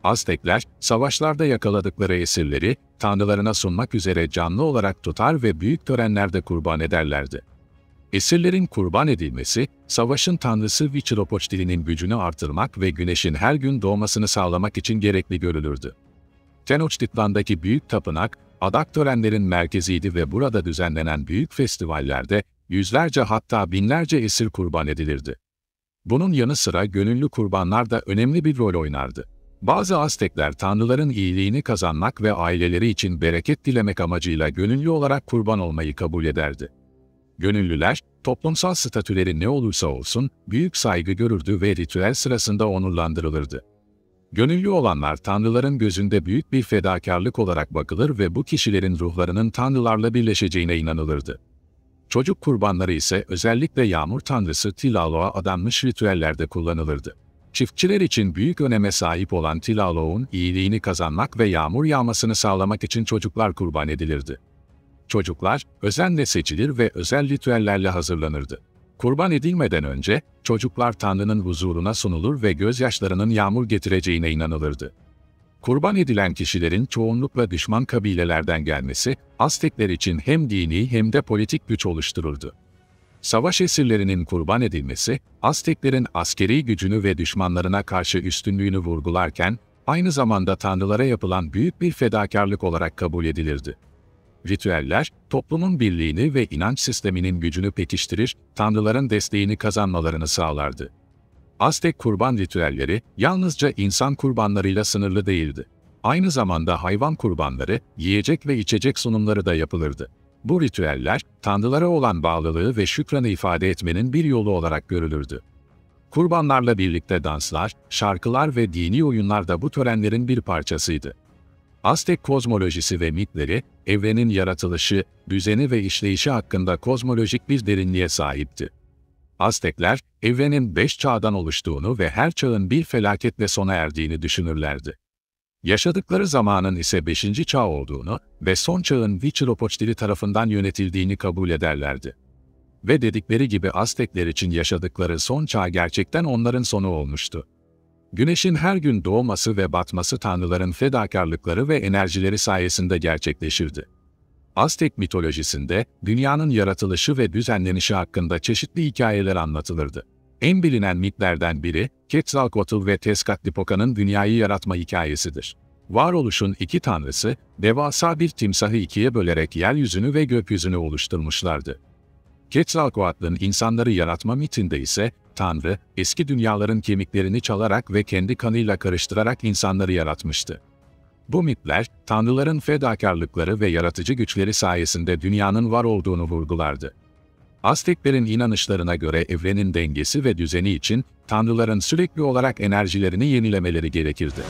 Aztekler, savaşlarda yakaladıkları esirleri, tanrılarına sunmak üzere canlı olarak tutar ve büyük törenlerde kurban ederlerdi. Esirlerin kurban edilmesi, savaşın tanrısı Huitzilopochtli'nin gücünü artırmak ve güneşin her gün doğmasını sağlamak için gerekli görülürdü. Tenochtitlan'daki büyük tapınak, adak törenlerin merkeziydi ve burada düzenlenen büyük festivallerde yüzlerce hatta binlerce esir kurban edilirdi. Bunun yanı sıra gönüllü kurbanlar da önemli bir rol oynardı. Bazı Aztekler tanrıların iyiliğini kazanmak ve aileleri için bereket dilemek amacıyla gönüllü olarak kurban olmayı kabul ederdi. Gönüllüler, toplumsal statüleri ne olursa olsun, büyük saygı görürdü ve ritüel sırasında onurlandırılırdı. Gönüllü olanlar tanrıların gözünde büyük bir fedakarlık olarak bakılır ve bu kişilerin ruhlarının tanrılarla birleşeceğine inanılırdı. Çocuk kurbanları ise özellikle yağmur tanrısı Tilalo'a adanmış ritüellerde kullanılırdı. Çiftçiler için büyük öneme sahip olan Tilalo'nun iyiliğini kazanmak ve yağmur yağmasını sağlamak için çocuklar kurban edilirdi. Çocuklar, özenle seçilir ve özel ritüellerle hazırlanırdı. Kurban edilmeden önce, çocuklar Tanrı'nın huzuruna sunulur ve gözyaşlarının yağmur getireceğine inanılırdı. Kurban edilen kişilerin çoğunlukla düşman kabilelerden gelmesi, Aztekler için hem dini hem de politik güç oluştururdu. Savaş esirlerinin kurban edilmesi, Azteklerin askeri gücünü ve düşmanlarına karşı üstünlüğünü vurgularken, aynı zamanda tanrılara yapılan büyük bir fedakarlık olarak kabul edilirdi. Ritüeller, toplumun birliğini ve inanç sisteminin gücünü pekiştirir, tanrıların desteğini kazanmalarını sağlardı. Aztek kurban ritüelleri, yalnızca insan kurbanlarıyla sınırlı değildi. Aynı zamanda hayvan kurbanları, yiyecek ve içecek sunumları da yapılırdı. Bu ritüeller, tanrılara olan bağlılığı ve şükranı ifade etmenin bir yolu olarak görülürdü. Kurbanlarla birlikte danslar, şarkılar ve dini oyunlar da bu törenlerin bir parçasıydı. Aztek kozmolojisi ve mitleri, evrenin yaratılışı, düzeni ve işleyişi hakkında kozmolojik bir derinliğe sahipti. Aztekler, evrenin beş çağdan oluştuğunu ve her çağın bir felaketle sona erdiğini düşünürlerdi. Yaşadıkları zamanın ise beşinci çağ olduğunu ve son çağın Huitzilopochtli tarafından yönetildiğini kabul ederlerdi. Ve dedikleri gibi Aztekler için yaşadıkları son çağ gerçekten onların sonu olmuştu. Güneşin her gün doğması ve batması tanrıların fedakarlıkları ve enerjileri sayesinde gerçekleşirdi. Aztek mitolojisinde dünyanın yaratılışı ve düzenlenişi hakkında çeşitli hikayeler anlatılırdı. En bilinen mitlerden biri, Quetzalcoatl ve Tezcatlipoca'nın dünyayı yaratma hikayesidir. Varoluşun iki tanrısı, devasa bir timsahı ikiye bölerek yeryüzünü ve gökyüzünü oluşturmuşlardı. Quetzalcoatl'ın insanları yaratma mitinde ise, Tanrı, eski dünyaların kemiklerini çalarak ve kendi kanıyla karıştırarak insanları yaratmıştı. Bu mitler, tanrıların fedakarlıkları ve yaratıcı güçleri sayesinde dünyanın var olduğunu vurgulardı. Azteklerin inanışlarına göre evrenin dengesi ve düzeni için tanrıların sürekli olarak enerjilerini yenilemeleri gerekirdi.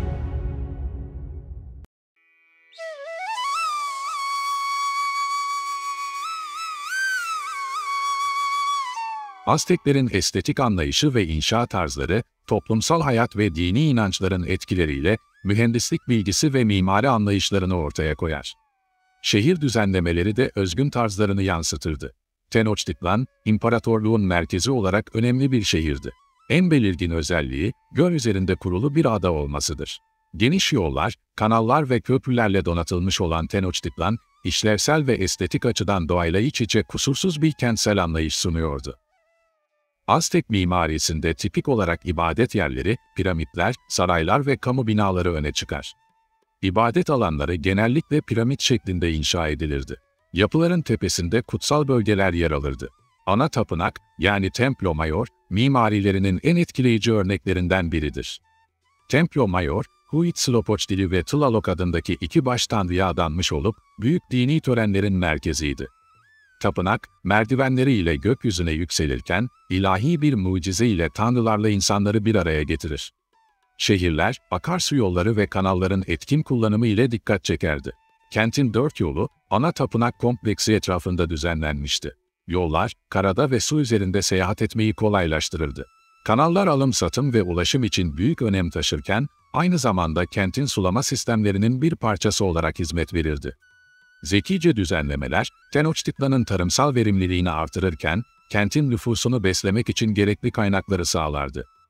Azteklerin estetik anlayışı ve inşa tarzları, toplumsal hayat ve dini inançların etkileriyle mühendislik bilgisi ve mimari anlayışlarını ortaya koyar. Şehir düzenlemeleri de özgün tarzlarını yansıtırdı. Tenochtitlan, imparatorluğun merkezi olarak önemli bir şehirdi. En belirgin özelliği, göl üzerinde kurulu bir ada olmasıdır. Geniş yollar, kanallar ve köprülerle donatılmış olan Tenochtitlan, işlevsel ve estetik açıdan doğayla iç içe kusursuz bir kentsel anlayış sunuyordu. Aztek mimarisinde tipik olarak ibadet yerleri, piramitler, saraylar ve kamu binaları öne çıkar. İbadet alanları genellikle piramit şeklinde inşa edilirdi. Yapıların tepesinde kutsal bölgeler yer alırdı. Ana tapınak, yani Templo Mayor, mimarilerinin en etkileyici örneklerinden biridir. Templo Mayor, Huitzilopochtli ve Tlaloc adındaki iki baş tanrıya adanmış olup, büyük dini törenlerin merkeziydi. Tapınak, merdivenleriyle gökyüzüne yükselirken, ilahi bir mucize ile tanrılarla insanları bir araya getirir. Şehirler, akarsu yolları ve kanalların etkin kullanımı ile dikkat çekerdi. Kentin dört yolu, ana tapınak kompleksi etrafında düzenlenmişti. Yollar, karada ve su üzerinde seyahat etmeyi kolaylaştırırdı. Kanallar alım-satım ve ulaşım için büyük önem taşırken, aynı zamanda kentin sulama sistemlerinin bir parçası olarak hizmet verirdi. Zekice düzenlemeler, Tenochtitlan'ın tarımsal verimliliğini artırırken, kentin nüfusunu beslemek için gerekli kaynakları sağlardı.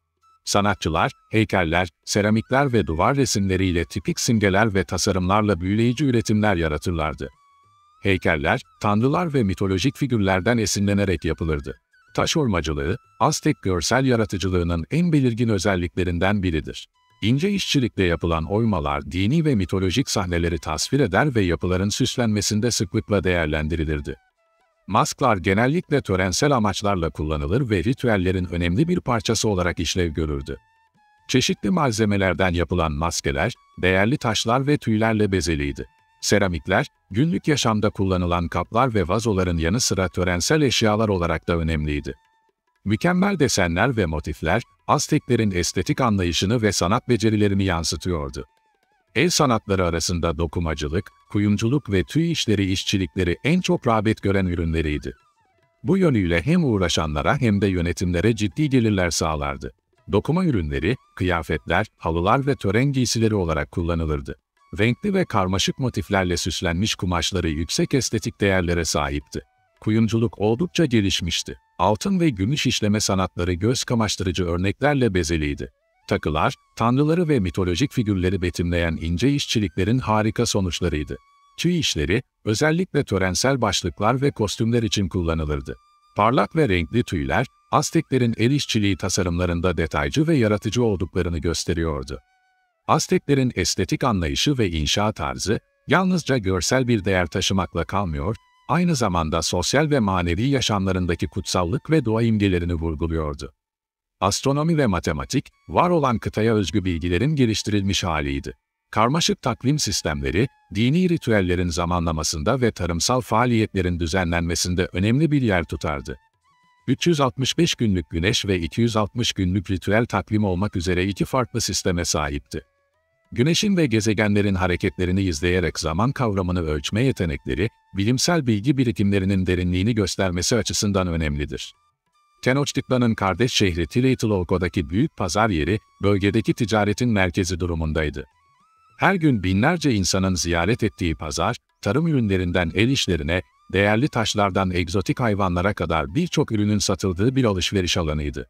Sanatçılar, heykeller, seramikler ve duvar resimleriyle tipik simgeler ve tasarımlarla büyüleyici üretimler yaratırlardı. Heykeller, tanrılar ve mitolojik figürlerden esinlenerek yapılırdı. Taş oymacılığı, Aztek görsel yaratıcılığının en belirgin özelliklerinden biridir. İnce işçilikle yapılan oymalar dini ve mitolojik sahneleri tasvir eder ve yapıların süslenmesinde sıklıkla değerlendirilirdi. Masklar genellikle törensel amaçlarla kullanılır ve ritüellerin önemli bir parçası olarak işlev görürdü. Çeşitli malzemelerden yapılan maskeler, değerli taşlar ve tüylerle bezeliydi. Seramikler, günlük yaşamda kullanılan kaplar ve vazoların yanı sıra törensel eşyalar olarak da önemliydi. Mükemmel desenler ve motifler, Azteklerin estetik anlayışını ve sanat becerilerini yansıtıyordu. El sanatları arasında dokumacılık, kuyumculuk ve tüy işleri işçilikleri en çok rağbet gören ürünleriydi. Bu yönüyle hem uğraşanlara hem de yönetimlere ciddi gelirler sağlardı. Dokuma ürünleri, kıyafetler, halılar ve tören giysileri olarak kullanılırdı. Renkli ve karmaşık motiflerle süslenmiş kumaşları yüksek estetik değerlere sahipti. Kuyumculuk oldukça gelişmişti. Altın ve gümüş işleme sanatları göz kamaştırıcı örneklerle bezeliydi. Takılar, tanrıları ve mitolojik figürleri betimleyen ince işçiliklerin harika sonuçlarıydı. Tüy işleri, özellikle törensel başlıklar ve kostümler için kullanılırdı. Parlak ve renkli tüyler, Azteklerin el işçiliği tasarımlarında detaycı ve yaratıcı olduklarını gösteriyordu. Azteklerin estetik anlayışı ve inşa tarzı, yalnızca görsel bir değer taşımakla kalmıyor, aynı zamanda sosyal ve manevi yaşamlarındaki kutsallık ve doğa imgelerini vurguluyordu. Astronomi ve matematik, var olan kıtaya özgü bilgilerin geliştirilmiş haliydi. Karmaşık takvim sistemleri, dini ritüellerin zamanlamasında ve tarımsal faaliyetlerin düzenlenmesinde önemli bir yer tutardı. üç yüz altmış beş günlük güneş ve iki yüz altmış günlük ritüel takvim olmak üzere iki farklı sisteme sahipti. Güneşin ve gezegenlerin hareketlerini izleyerek zaman kavramını ölçme yetenekleri, bilimsel bilgi birikimlerinin derinliğini göstermesi açısından önemlidir. Tenochtitlan'ın kardeş şehri Tlatelolco'daki büyük pazar yeri, bölgedeki ticaretin merkezi durumundaydı. Her gün binlerce insanın ziyaret ettiği pazar, tarım ürünlerinden el işlerine, değerli taşlardan egzotik hayvanlara kadar birçok ürünün satıldığı bir alışveriş alanıydı.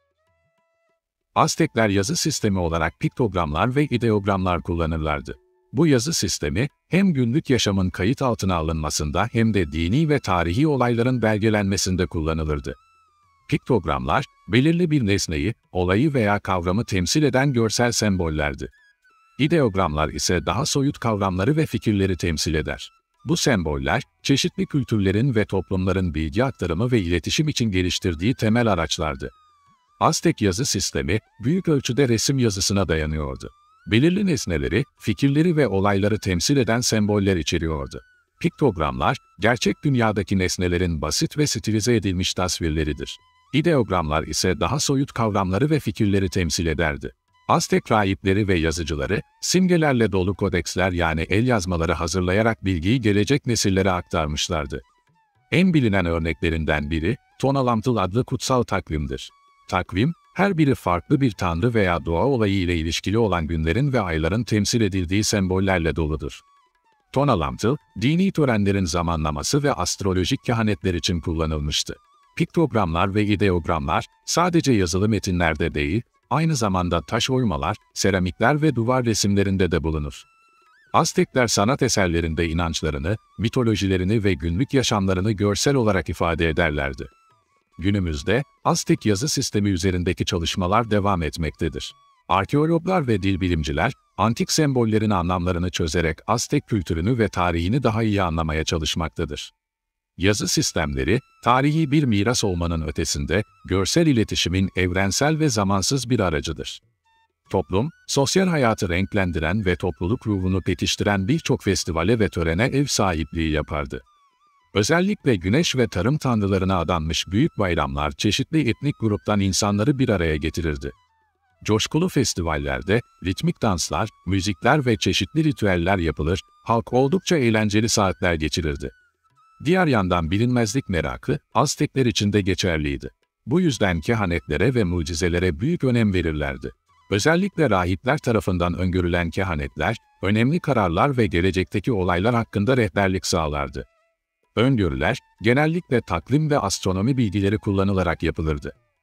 Aztekler yazı sistemi olarak piktogramlar ve ideogramlar kullanırlardı. Bu yazı sistemi, hem günlük yaşamın kayıt altına alınmasında hem de dini ve tarihi olayların belgelenmesinde kullanılırdı. Piktogramlar, belirli bir nesneyi, olayı veya kavramı temsil eden görsel sembollerdi. İdeogramlar ise daha soyut kavramları ve fikirleri temsil eder. Bu semboller, çeşitli kültürlerin ve toplumların bilgi aktarımı ve iletişim için geliştirdiği temel araçlardı. Aztek yazı sistemi, büyük ölçüde resim yazısına dayanıyordu. Belirli nesneleri, fikirleri ve olayları temsil eden semboller içeriyordu. Piktogramlar, gerçek dünyadaki nesnelerin basit ve stilize edilmiş tasvirleridir. İdeogramlar ise daha soyut kavramları ve fikirleri temsil ederdi. Aztek rahipleri ve yazıcıları, simgelerle dolu kodeksler yani el yazmaları hazırlayarak bilgiyi gelecek nesillere aktarmışlardı. En bilinen örneklerinden biri, Tonalantıl adlı kutsal takvimdir. Takvim, her biri farklı bir tanrı veya doğa olayı ile ilişkili olan günlerin ve ayların temsil edildiği sembollerle doludur. Tonalantıl, dini törenlerin zamanlaması ve astrolojik kehanetler için kullanılmıştı. Piktogramlar ve ideogramlar, sadece yazılı metinlerde değil, aynı zamanda taş oymalar, seramikler ve duvar resimlerinde de bulunur. Aztekler sanat eserlerinde inançlarını, mitolojilerini ve günlük yaşamlarını görsel olarak ifade ederlerdi. Günümüzde, Aztek yazı sistemi üzerindeki çalışmalar devam etmektedir. Arkeologlar ve dil bilimciler, antik sembollerin anlamlarını çözerek Aztek kültürünü ve tarihini daha iyi anlamaya çalışmaktadır. Yazı sistemleri, tarihi bir miras olmanın ötesinde, görsel iletişimin evrensel ve zamansız bir aracıdır. Toplum, sosyal hayatı renklendiren ve topluluk ruhunu pekiştiren birçok festivale ve törene ev sahipliği yapardı. Özellikle güneş ve tarım tanrılarına adanmış büyük bayramlar çeşitli etnik gruptan insanları bir araya getirirdi. Coşkulu festivallerde, ritmik danslar, müzikler ve çeşitli ritüeller yapılır, halk oldukça eğlenceli saatler geçirirdi. Diğer yandan bilinmezlik merakı, Aztekler için de geçerliydi. Bu yüzden kehanetlere ve mucizelere büyük önem verirlerdi. Özellikle rahipler tarafından öngörülen kehanetler, önemli kararlar ve gelecekteki olaylar hakkında rehberlik sağlardı. Öngörüler, genellikle takvim ve astronomi bilgileri kullanılarak yapılırdı.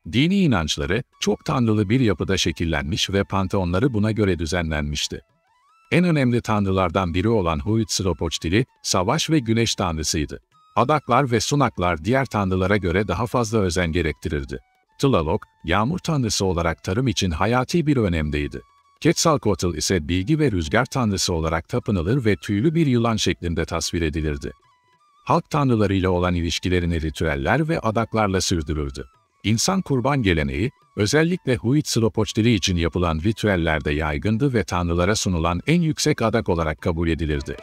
Dini inançları çok tanrılı bir yapıda şekillenmiş ve panteonları buna göre düzenlenmişti. En önemli tanrılardan biri olan Huitzilopochtli, savaş ve güneş tanrısıydı. Adaklar ve sunaklar diğer tanrılara göre daha fazla özen gerektirirdi. Tlaloc, yağmur tanrısı olarak tarım için hayati bir önemdeydi. Quetzalcoatl ise bilgi ve rüzgar tanrısı olarak tapınılır ve tüylü bir yılan şeklinde tasvir edilirdi. Halk tanrılarıyla olan ilişkilerini ritüeller ve adaklarla sürdürürdü. İnsan kurban geleneği, özellikle Huitzilopochtli için yapılan ritüellerde yaygındı ve tanrılara sunulan en yüksek adak olarak kabul edilirdi.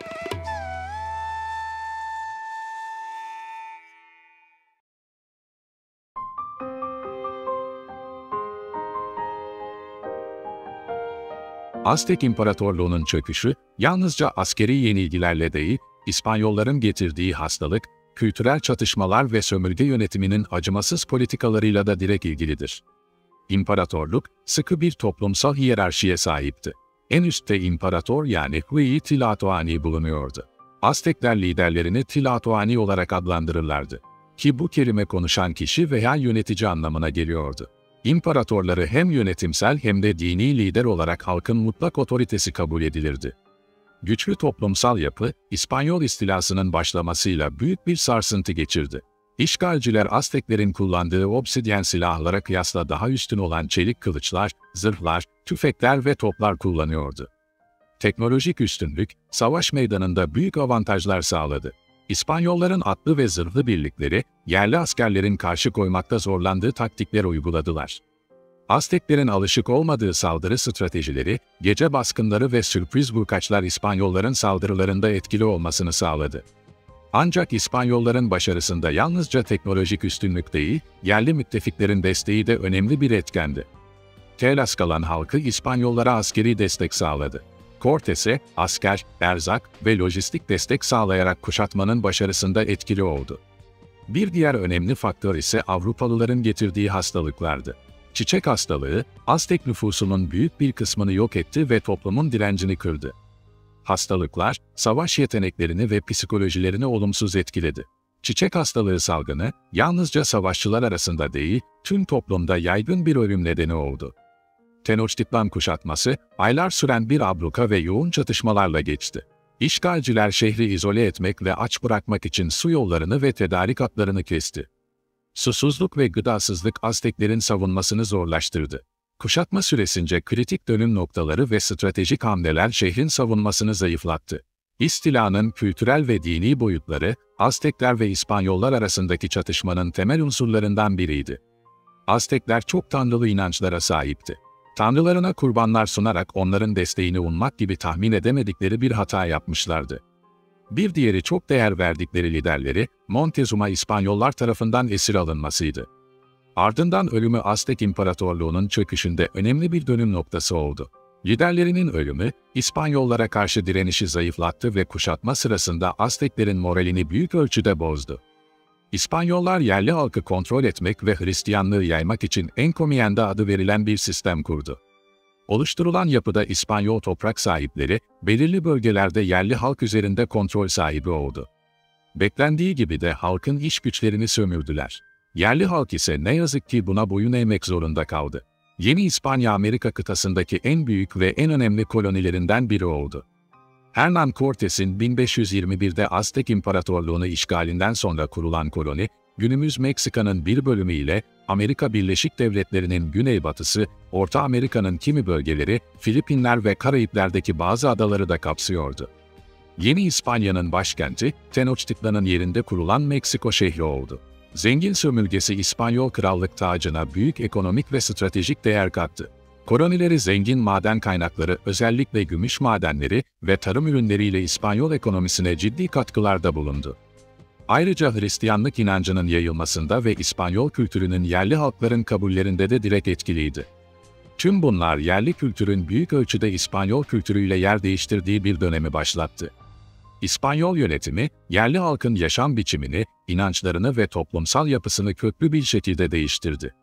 Aztek İmparatorluğu'nun çöküşü, yalnızca askeri yenilgilerle değil, İspanyolların getirdiği hastalık, kültürel çatışmalar ve sömürge yönetiminin acımasız politikalarıyla da direkt ilgilidir. İmparatorluk, sıkı bir toplumsal hiyerarşiye sahipti. En üstte imparator yani Hui Tlatoani bulunuyordu. Aztekler liderlerini Tlatoani olarak adlandırırlardı. Ki bu kelime konuşan kişi veya yönetici anlamına geliyordu. İmparatorları hem yönetimsel hem de dini lider olarak halkın mutlak otoritesi kabul edilirdi. Güçlü toplumsal yapı, İspanyol istilasının başlamasıyla büyük bir sarsıntı geçirdi. İşgalciler Azteklerin kullandığı obsidyen silahlara kıyasla daha üstün olan çelik kılıçlar, zırhlar, tüfekler ve toplar kullanıyordu. Teknolojik üstünlük, savaş meydanında büyük avantajlar sağladı. İspanyolların atlı ve zırhlı birlikleri, yerli askerlerin karşı koymakta zorlandığı taktikler uyguladılar. Azteklerin alışık olmadığı saldırı stratejileri, gece baskınları ve sürpriz vurkaçlar İspanyolların saldırılarında etkili olmasını sağladı. Ancak İspanyolların başarısında yalnızca teknolojik üstünlük değil, yerli müttefiklerin desteği de önemli bir etkendi. Tlaxcalan halkı İspanyollara askeri destek sağladı. Cortes'e asker, erzak ve lojistik destek sağlayarak kuşatmanın başarısında etkili oldu. Bir diğer önemli faktör ise Avrupalıların getirdiği hastalıklardı. Çiçek hastalığı, Aztek nüfusunun büyük bir kısmını yok etti ve toplumun direncini kırdı. Hastalıklar, savaş yeteneklerini ve psikolojilerini olumsuz etkiledi. Çiçek hastalığı salgını, yalnızca savaşçılar arasında değil, tüm toplumda yaygın bir ölüm nedeni oldu. Tenochtitlan kuşatması, aylar süren bir abluka ve yoğun çatışmalarla geçti. İşgalciler şehri izole etmek ve aç bırakmak için su yollarını ve tedarik hatlarını kesti. Susuzluk ve gıdasızlık Azteklerin savunmasını zorlaştırdı. Kuşatma süresince kritik dönüm noktaları ve stratejik hamleler şehrin savunmasını zayıflattı. İstilanın kültürel ve dini boyutları, Aztekler ve İspanyollar arasındaki çatışmanın temel unsurlarından biriydi. Aztekler çok tanrılı inançlara sahipti. Tanrılarına kurbanlar sunarak onların desteğini ummak gibi tahmin edemedikleri bir hata yapmışlardı. Bir diğeri çok değer verdikleri liderleri, Montezuma İspanyollar tarafından esir alınmasıydı. Ardından ölümü Aztek İmparatorluğu'nun çöküşünde önemli bir dönüm noktası oldu. Liderlerinin ölümü, İspanyollara karşı direnişi zayıflattı ve kuşatma sırasında Azteklerin moralini büyük ölçüde bozdu. İspanyollar yerli halkı kontrol etmek ve Hristiyanlığı yaymak için Encomienda adı verilen bir sistem kurdu. Oluşturulan yapıda İspanyol toprak sahipleri, belirli bölgelerde yerli halk üzerinde kontrol sahibi oldu. Beklendiği gibi de halkın iş güçlerini sömürdüler. Yerli halk ise ne yazık ki buna boyun eğmek zorunda kaldı. Yeni İspanya Amerika kıtasındaki en büyük ve en önemli kolonilerinden biri oldu. Hernán Cortes'in bin beş yüz yirmi bir'de Aztek İmparatorluğu'nu işgalinden sonra kurulan koloni, günümüz Meksika'nın bir bölümü ile Amerika Birleşik Devletleri'nin güneybatısı, Orta Amerika'nın kimi bölgeleri, Filipinler ve Karayipler'deki bazı adaları da kapsıyordu. Yeni İspanya'nın başkenti, Tenochtitlan'ın yerinde kurulan Meksiko şehri oldu. Zengin sömürgesi İspanyol krallık tacına büyük ekonomik ve stratejik değer kattı. Kolonileri zengin maden kaynakları, özellikle gümüş madenleri ve tarım ürünleriyle İspanyol ekonomisine ciddi katkılarda bulundu. Ayrıca Hristiyanlık inancının yayılmasında ve İspanyol kültürünün yerli halkların kabullerinde de direkt etkiliydi. Tüm bunlar yerli kültürün büyük ölçüde İspanyol kültürüyle yer değiştirdiği bir dönemi başlattı. İspanyol yönetimi, yerli halkın yaşam biçimini, inançlarını ve toplumsal yapısını köklü bir şekilde değiştirdi.